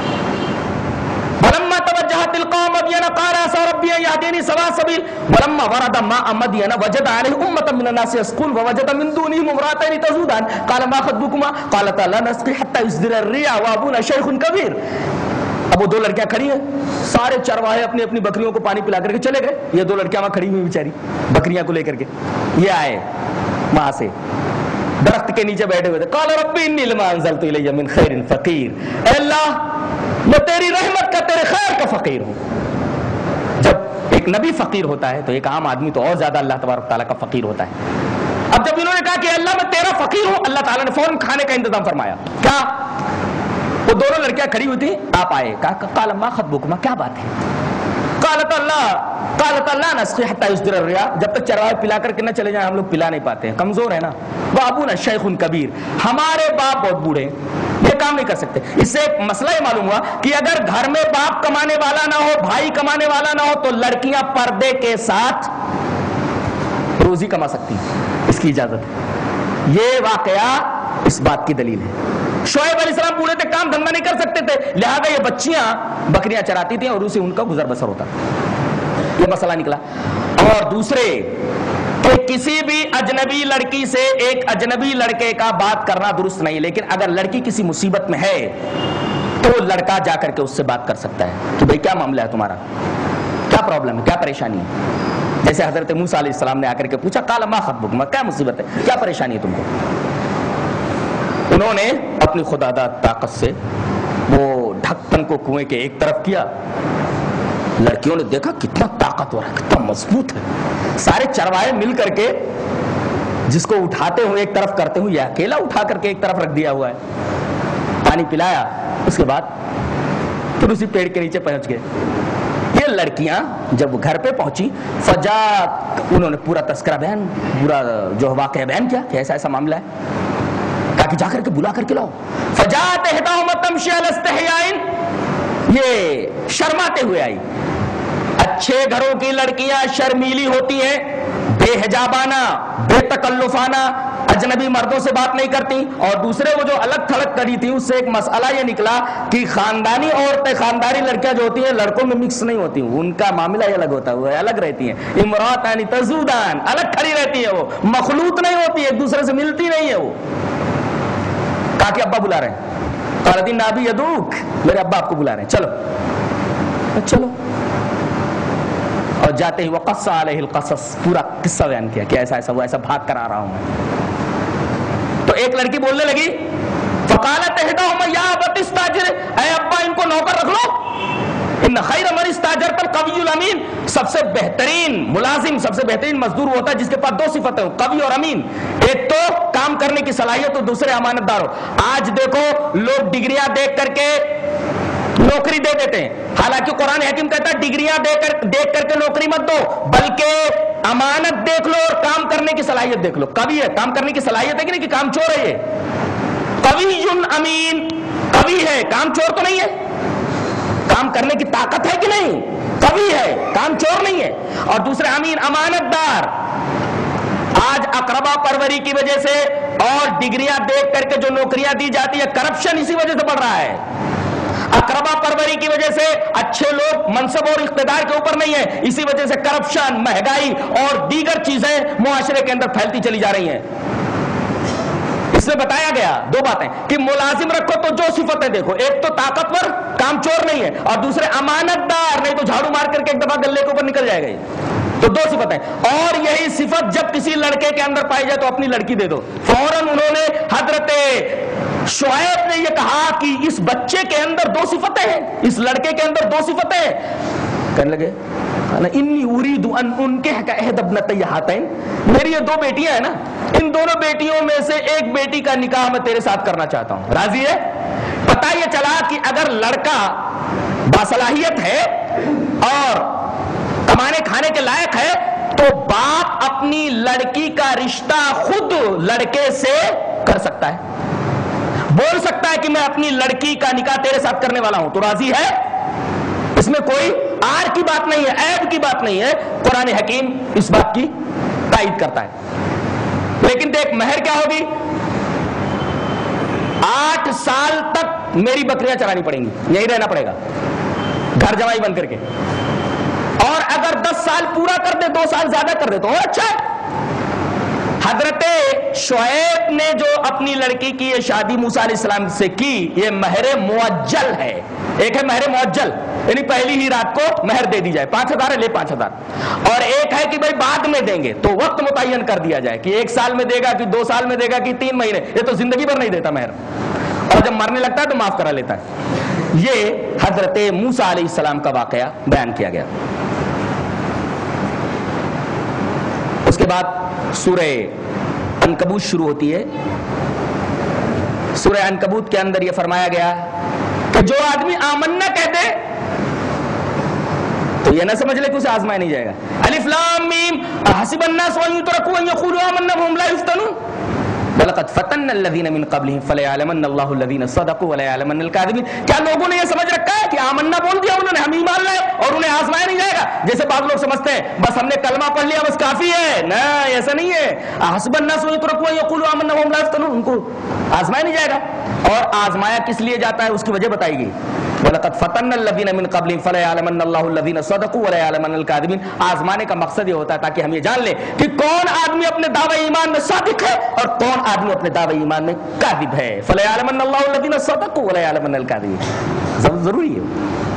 ولما توجه تلقاء مدين قال عسى ربي ان يهديني سواء السبيل ولما ورد ماء مدين وجد عليه امة من الناس يسقون ووجد من دونهم امرأتين تذودان قال ما خطبكما قالتا لا نسقي حتى يصدر الرعاء وابونا شيخ كبير. اب وہ 2 لڑکیاں کھڑی ہیں, سارے چرواہے اپنی اپنی بکریوں کو پانی پلا کر کے چلے گئے. یہ 2 لڑکیاں وہاں کھڑی ہوئی بیچاری بکریاں کو لے کر کے. یہ آئے وہاں سے درخت کے نیچے بیٹھے ہوئے تھے. قال ربی انی لما انزلت الی من خیر فقیر, اے اللہ میں تیری رحمت کا, تیرے خیر کا فقیر ہوں. جب ایک نبی فقیر ہوتا ہے تو ایک عام آدمی تو اور زیادہ اللہ تبارک تعالیٰ کا فقیر ہوتا ہے. اب جب انہوں نے کہا کہ اللہ میں تیرا فقیر ہوں, اللہ تعالیٰ نے فوراً کھانے کا انتظام فرمایا. کیا وہ 2 لڑکیاں کھڑی ہوئی تھی, آپ آئے. کہا قال ما خطبکما, کیا بات ہے؟ قالت اللہ نسقی حتی یصدر الرعاء, جب تک چرواہے پلا کر کے نہ چلے جائیں ہم لوگ پلا نہیں پاتے ہیں, کمزور ہے نا. وابونا شیخ کبیر, ہمارے باپ بہت بوڑھے ہیں, یہ کام نہیں کر سکتے. اس سے ایک مسئلہ یہ معلوم ہوا کہ اگر گھر میں باپ کمانے والا نہ ہو, بھائی کمانے والا نہ ہو, تو لڑکیاں پردے کے ساتھ روزی کما سکتی ہیں, اس کی اجازت ہے. یہ واقعہ اس بات کی دلیل ہے. شعیب علیہ السلام بوڑھے تھے, کام دھندا نہیں کر سکتے تھے, لہذا یہ بچیاں بکریاں چراتی تھیں اور اسے ان کا گزر بسر ہوتا. یہ مسئلہ نکلا. اور دوسرے کہ کسی بھی اجنبی لڑکی سے ایک اجنبی لڑکے کا بات کرنا درست نہیں, لیکن اگر لڑکی کسی مصیبت میں ہے تو لڑکا جا کر کے اس سے بات کر سکتا ہے کہ بھئی کیا معاملہ ہے تمہارا, کیا پرابلم ہے, کیا پریشانی ہے. جیسے حضرت موسیٰ علیہ السلام نے آ کر کے پوچھا قال ما خطبکما, کیا مصیبت ہے, کیا پریشانی ہے تم کو. انہوں نے اپنی خداداد طاقت سے وہ ڈھکن کو کنویں کے ایک طرف کیا. لڑکیوں نے دیکھا کتنا طاقتور ہے, کتنا مضبوط ہے. سارے چرواہے مل کر کے جس کو اٹھاتے ہوئے ایک طرف کرتے ہوئے, یہ اکیلا اٹھا کر کے ایک طرف رکھ دیا ہوا ہے. پانی پلایا, اس کے بعد پھر اسی پیڑ کے نیچے پہنچ گئے. یہ لڑکیاں جب گھر پہ پہنچی فجات, انہوں نے پورا تذکرہ بیان, پورا جو واقعہ بیان کیا کہ ایسا ایسا معاملہ ہے. کہا کہ جا کر کے بلا کر کے لاؤ. فجات احداہما تمشی علی استحیاء, یہ شرماتے ہوئے آئی. اچھے گھروں کی لڑکیاں شرمیلی ہوتی ہیں, بے حجابانہ, بے تکلفانہ, اجنبی مردوں سے بات نہیں کرتی. اور دوسرے وہ جو الگ تھلگ کری تھی, اس سے ایک مسئلہ یہ نکلا کہ خاندانی عورتیں, خاندانی لڑکیاں جو ہوتی ہیں لڑکوں میں مکس نہیں ہوتی, ان کا معاملہ یہ الگ ہوتا ہے, الگ رہتی ہیں. امراتان تذودان, الگ کھڑی رہتی ہے, وہ مخلوط نہیں ہوتی, ایک دوسرے سے ملتی نہیں ہے. وہ کہا کہ ابا بلا رہے ہیں. قالت ان ابی یدعوک, میرے ابا آپ کو بلا رہے ہیں, چلو. اور جاتے ہی وقص علیہ القصص, پورا قصہ بیان کیا کہ ایسا ایسا وہ ایسا بھاگ کر آ رہا ہوں میں. تو ایک لڑکی بولنے لگی فقالت احداہما یا ابت استاجر, اے ابا ان کو نوکر رکھ لو. ان خیر من استاجرت القوی الامین, سب سے بہترین ملازم, سب سے بہترین مزدور ہوتا ہے جس کے پاس 2 صفتیں ہوں, قوی اور امین. ایک تو کام کرنے کی صلاحیت, اور دوسرے امانت دار ہو. آج دیکھو لوگ ڈگریاں دیکھ کر کے نوکری دے دیتے ہیں. حالانکہ قرآن حکیم کہتا ہے ڈگریاں دیکھ کر کے نوکری مت دو، بلکہ امانت دیکھ لو اور کام کرنے کی صلاحیت دیکھ لو. قوی ہے، کام کرنے کی صلاحیت ہے کہ نہیں، کہ کام چور ہے. یہ قوی امین، قوی ہے، کام چور تو نہیں ہے. کام کرنے کی طاقت ہے کہ نہیں، قوی ہے، کام چور نہیں ہے. اور دوسرے امین، امانت دار. آج اقربا پروری کی وجہ سے اور ڈگریاں دیکھ کر کے جو نوکریاں دی جاتی ہے، کرپشن اسی وجہ سے بڑھ رہا ہے. اقربا پروری کی وجہ سے اچھے لوگ منصب اور اقتدار کے اوپر نہیں ہیں، اسی وجہ سے کرپشن، مہنگائی اور دیگر چیزیں معاشرے کے اندر پھیلتی چلی جا رہی ہیں. اس میں بتایا گیا دو باتیں کہ ملازم رکھو تو جو صفتیں دیکھو، ایک تو طاقتور، کام چور نہیں ہے، اور دوسرے امانت دار، نہیں تو جھاڑو مار کر کے ایک دفعہ گلے کے اوپر نکل جائے گا. تو دو صفتیں، اور یہی صفت جب کسی لڑکے کے اندر پائی جائے تو اپنی لڑکی دے دو. فوراً انہوں نے حضرت شعیب نے یہ کہا کہ اس بچے کے اندر دو صفتیں ہیں، اس لڑکے کے اندر دو صفتیں ہیں. کہنے لگے انی اريد ان انكحك احدى ابنتي هاتين، میری یہ دو بیٹیاں ہیں نا، ان دونوں بیٹیوں میں سے ایک بیٹی کا نکاح میں تیرے ساتھ کرنا چاہتا ہوں، راضی ہے؟ پتہ یہ چلا کہ اگر لڑکا باصلاحیت ہے اور کمانے کھانے کے لائق ہے تو باپ اپنی لڑکی کا رشتہ خود لڑکے سے کر سکتا ہے، بول سکتا ہے کہ میں اپنی لڑکی کا نکاح تیرے ساتھ کرنے والا ہوں، تو راضی ہے؟ اس میں کوئی آر کی بات نہیں ہے، عیب کی بات نہیں ہے. قرآن حکیم اس بات کی تائید کرتا ہے. لیکن دیکھ مہر کیا ہوگی، 8 سال تک میری بکریاں چرانی پڑیں گی، یہی رہنا پڑے گا گھر جمائی بن کر کے. اور اگر 10 سال پورا کر دے، 2 سال زیادہ کر دے تو اور اچھا ہے. حضرت شعیب نے جو اپنی لڑکی کی یہ شادی موسیٰ علیہ السلام سے کی، یہ مہر معجل ہے. ایک ہے مہر معجل، یعنی پہلی ہی رات کو مہر دے دی جائے، 5000 ہے لے 5000. اور ایک ہے کہ بھائی بعد میں دیں گے، تو وقت متعین کر دیا جائے کہ 1 سال میں دے گا کہ 2 سال میں دے گا کہ 3 مہینے. یہ تو زندگی بھر نہیں دیتا مہر، اور جب مرنے لگتا ہے تو معاف کرا لیتا ہے. یہ حضرت موسیٰ علیہ السلام کا واقعہ بیان کیا گیا. اس کے بعد سورہ عنکبوت شروع ہوتی ہے. سورہ عنکبوت کے اندر یہ فرمایا گیا کہ جو آدمی آمنا کہہ دے تو یہ نہ سمجھ لے کہ اسے آزمایا نہیں جائے گا. الف لام میم احسب الناس ان يتركوا ان يقولوا آمنا وهم لا يفتنون وَلَقَدْ فَتَنَّ الَّذِينَ مِن قَبْلِهِمْ فَلَيَعْلَمَنَّ اللَّهُ الَّذِينَ صَدَقُوا وَلَيَعْلَمَنَّ الْكَاذِبِينَ. کیا لوگوں نے یہ سمجھ رکھا ہے کہ آمنا بول دیا انہوں نے، ہم ایمان لائے اور انہیں آزمایا نہیں جائے گا؟ جیسے بعض لوگ سمجھتے ہیں بس ہم نے کلمہ پڑھ لیا بس کافی ہے. نہ، ایسا نہیں ہے. احسب الناس ان يتركوا ان يقولوا آمنا وهم لا يفتنون، ان کو آزمایا نہیں جائے گا. اور آزمایا کس لیے جاتا ہے اس کی وجہ بتائی گئی. وَلَقَدْ فَتَنَّ الَّذِينَ مِن قَبْلِهِمْ فَلَيَعْلَمَنَّ اللَّهُ الَّذِينَ صَدَقُوا وَلَيَعْلَمَنَّ الْكَاذِبِينَ. آزمانے کا مقصد یہ ہوتا ہے تاکہ ہم یہ جان لیں کہ کون آدمی اپنے دعوی ایمان میں صادق ہے اور کون آدمی اپنے دعوی ایمان میں کاذب ہے. فَلَيَعْلَمَنَّ اللَّهُ الَّذِينَ صَدَقُوا وَلَيَعْلَمَنَّ الْكَاذِبِينَ. ضروری ہے.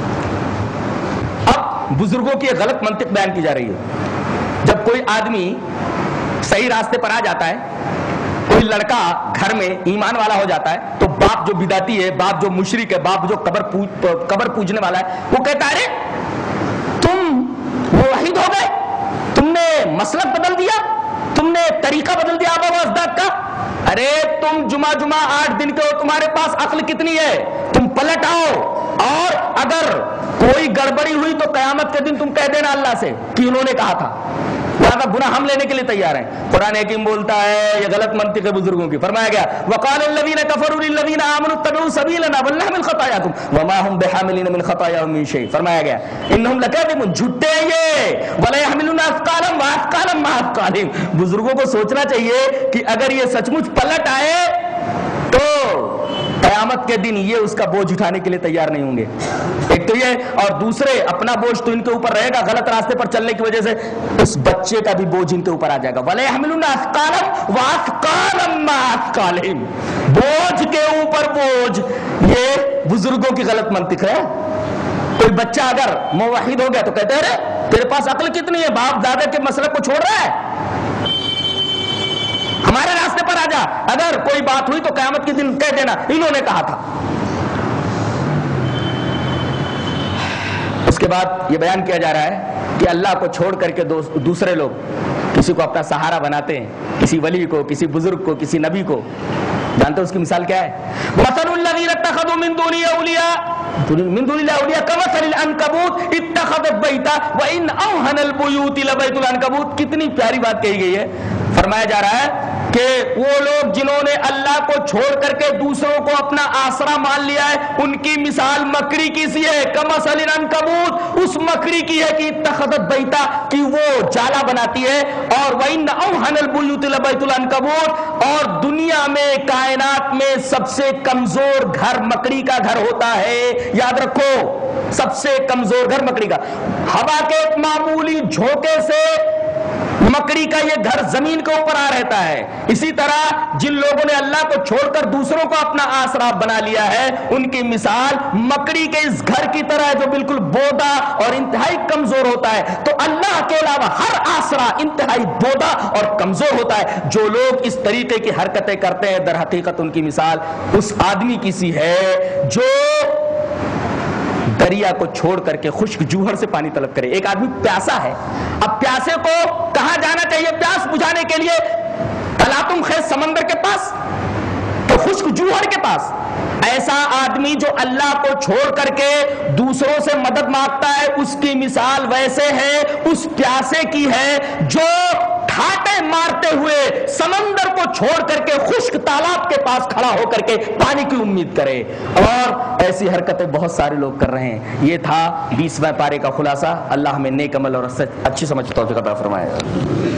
اب بزرگوں کی غلط منطق بیان کی جا رہی ہے. جب کوئی آدمی صحیح راستے پر آ جاتا ہے، کوئی لڑکا گھر میں ایمان والا ہو جاتا ہے، تو باپ جو بدعتی ہے، باپ جو مشرک ہے، باپ جو قبر پوجنے والا ہے، وہ کہتا ہے ارے تم موحد ہو گئے، تم نے مسلک بدل دیا، تم نے طریقہ بدل دیا آبا و اجداد کا. ارے تم جمعہ 8 دن کے ہو، تمہارے پاس عقل کتنی ہے؟ تم پلٹ آؤ، اور اگر کوئی گڑبڑی ہوئی تو قیامت کے دن تم کہہ دینا اللہ سے کہ انہوں نے کہا تھا. لہذا گناہ ہم لینے کے لیے تیار ہیں. قرآن حکیم بولتا ہے، یہ غلط منطق ہے بزرگوں کی. فرمایا گیا وقال الذين كفروا للذين امنوا اتبعوا سبيلنا ولنحمل خطاياكم وما هم بحاملين من خطاياهم من شيء. فرمایا گیا انهم لكاذبون، جھوٹے ہیں یہ. ولا يحملون اثقالا واثقالا مع اثقالهم. بزرگوں کو سوچنا چاہیے کہ اگر یہ سچ مچ پلٹ آئے تو قیامت کے دن یہ اس کا بوجھ اٹھانے کے لیے تیار نہیں ہوں گے. ایک تو یہ، اور دوسرے اپنا بوجھ تو ان کے اوپر رہے گا، غلط راستے پر چلنے کی وجہ سے اس بچے کا بھی بوجھ ان کے اوپر آ جائے گا. وَلَا يَحْمِلُونَ أَثْقَالًا وَأَثْقَالًا مَّعَ أَثْقَالِهِمْ. بوجھ کے اوپر بوجھ، یہ بزرگوں کی غلط منطق ہے. کوئی بچہ اگر موحد ہو گیا تو کہتے ہیں ارے تیرے پاس عقل کتنی ہے، باپ دادا کے مسلک کو چھوڑ رہا ہے، ہمارے راستے پر آ جا. اگر کوئی بات ہوئی تو قیامت کے دن کہہ دینا انہوں نے کہا تھا. اس کے بعد یہ بیان کیا جا رہا ہے کہ اللہ کو چھوڑ کر کے دوسرے لوگ کسی کو اپنا سہارا بناتے ہیں، کسی ولی کو، کسی بزرگ کو، کسی نبی کو. جانتے اس کی مثال کیا ہے؟ مثل الذین اتخذوا من دونہ اولیاء کمثل العنکبوت اتخذت بیتا وان اوہن البیوت لبیت العنکبوت. کتنی پیاری بات کہی گئی ہے. فرمایا جا رہا ہے کہ وہ لوگ جنہوں نے اللہ کو چھوڑ کر کے دوسروں کو اپنا آسرا مان لیا ہے, ان کی مثال مکڑی کی سی ہے. کمثل العنکبوت, اس مکڑی کی ہے کہ اتخذت بیتا, کہ وہ جالا بناتی ہے, اور وَإِنَّ أَوْهَنَ الْبُيُوتِ لَبَيْتُ الْعَنْكَبُوتِ, اور دنیا میں کائنات میں سب سے کمزور گھر مکڑی کا گھر ہوتا ہے. یاد رکھو, سب سے کمزور گھر مکڑی کا. ہوا کے ایک معمولی جھونکے سے مکڑی کا یہ گھر زمین کے اوپر آ رہتا ہے. اسی طرح جن لوگوں نے اللہ کو چھوڑ کر دوسروں کو اپنا آسرا بنا لیا ہے, ان کی مثال مکڑی کے اس گھر کی طرح ہے جو بالکل بودا اور انتہائی کمزور ہوتا ہے. تو اللہ کے علاوہ ہر آسرا انتہائی بودا اور کمزور ہوتا ہے. جو لوگ اس طریقے کی حرکتیں کرتے ہیں, در حقیقت ان کی مثال اس آدمی کی سی ہے جو دریا کو چھوڑ کر کے خشک جوہر سے پانی طلب کرے. ایک آدمی پیاسا ہے, اب پیاسے کو کہاں جانا چاہیے پیاس بجھانے کے لیے؟ تلاطم خیز سمندر کے پاس, تو خشک جوہر کے پاس. ایسا آدمی جو اللہ کو چھوڑ کر کے دوسروں سے مدد مانگتا ہے, اس کی مثال ویسے ہے اس پیاسے کی ہے جو ٹھاٹے مارتے ہوئے سمندر کو چھوڑ کر کے خشک تالاب کے پاس کھڑا ہو کر کے پانی کی امید کرے. اور ایسی حرکتیں بہت سارے لوگ کر رہے ہیں. یہ تھا 20ویں پارے کا خلاصہ. اللہ ہمیں نیک عمل اور اچھی سمجھ توفیق عطا فرمائے.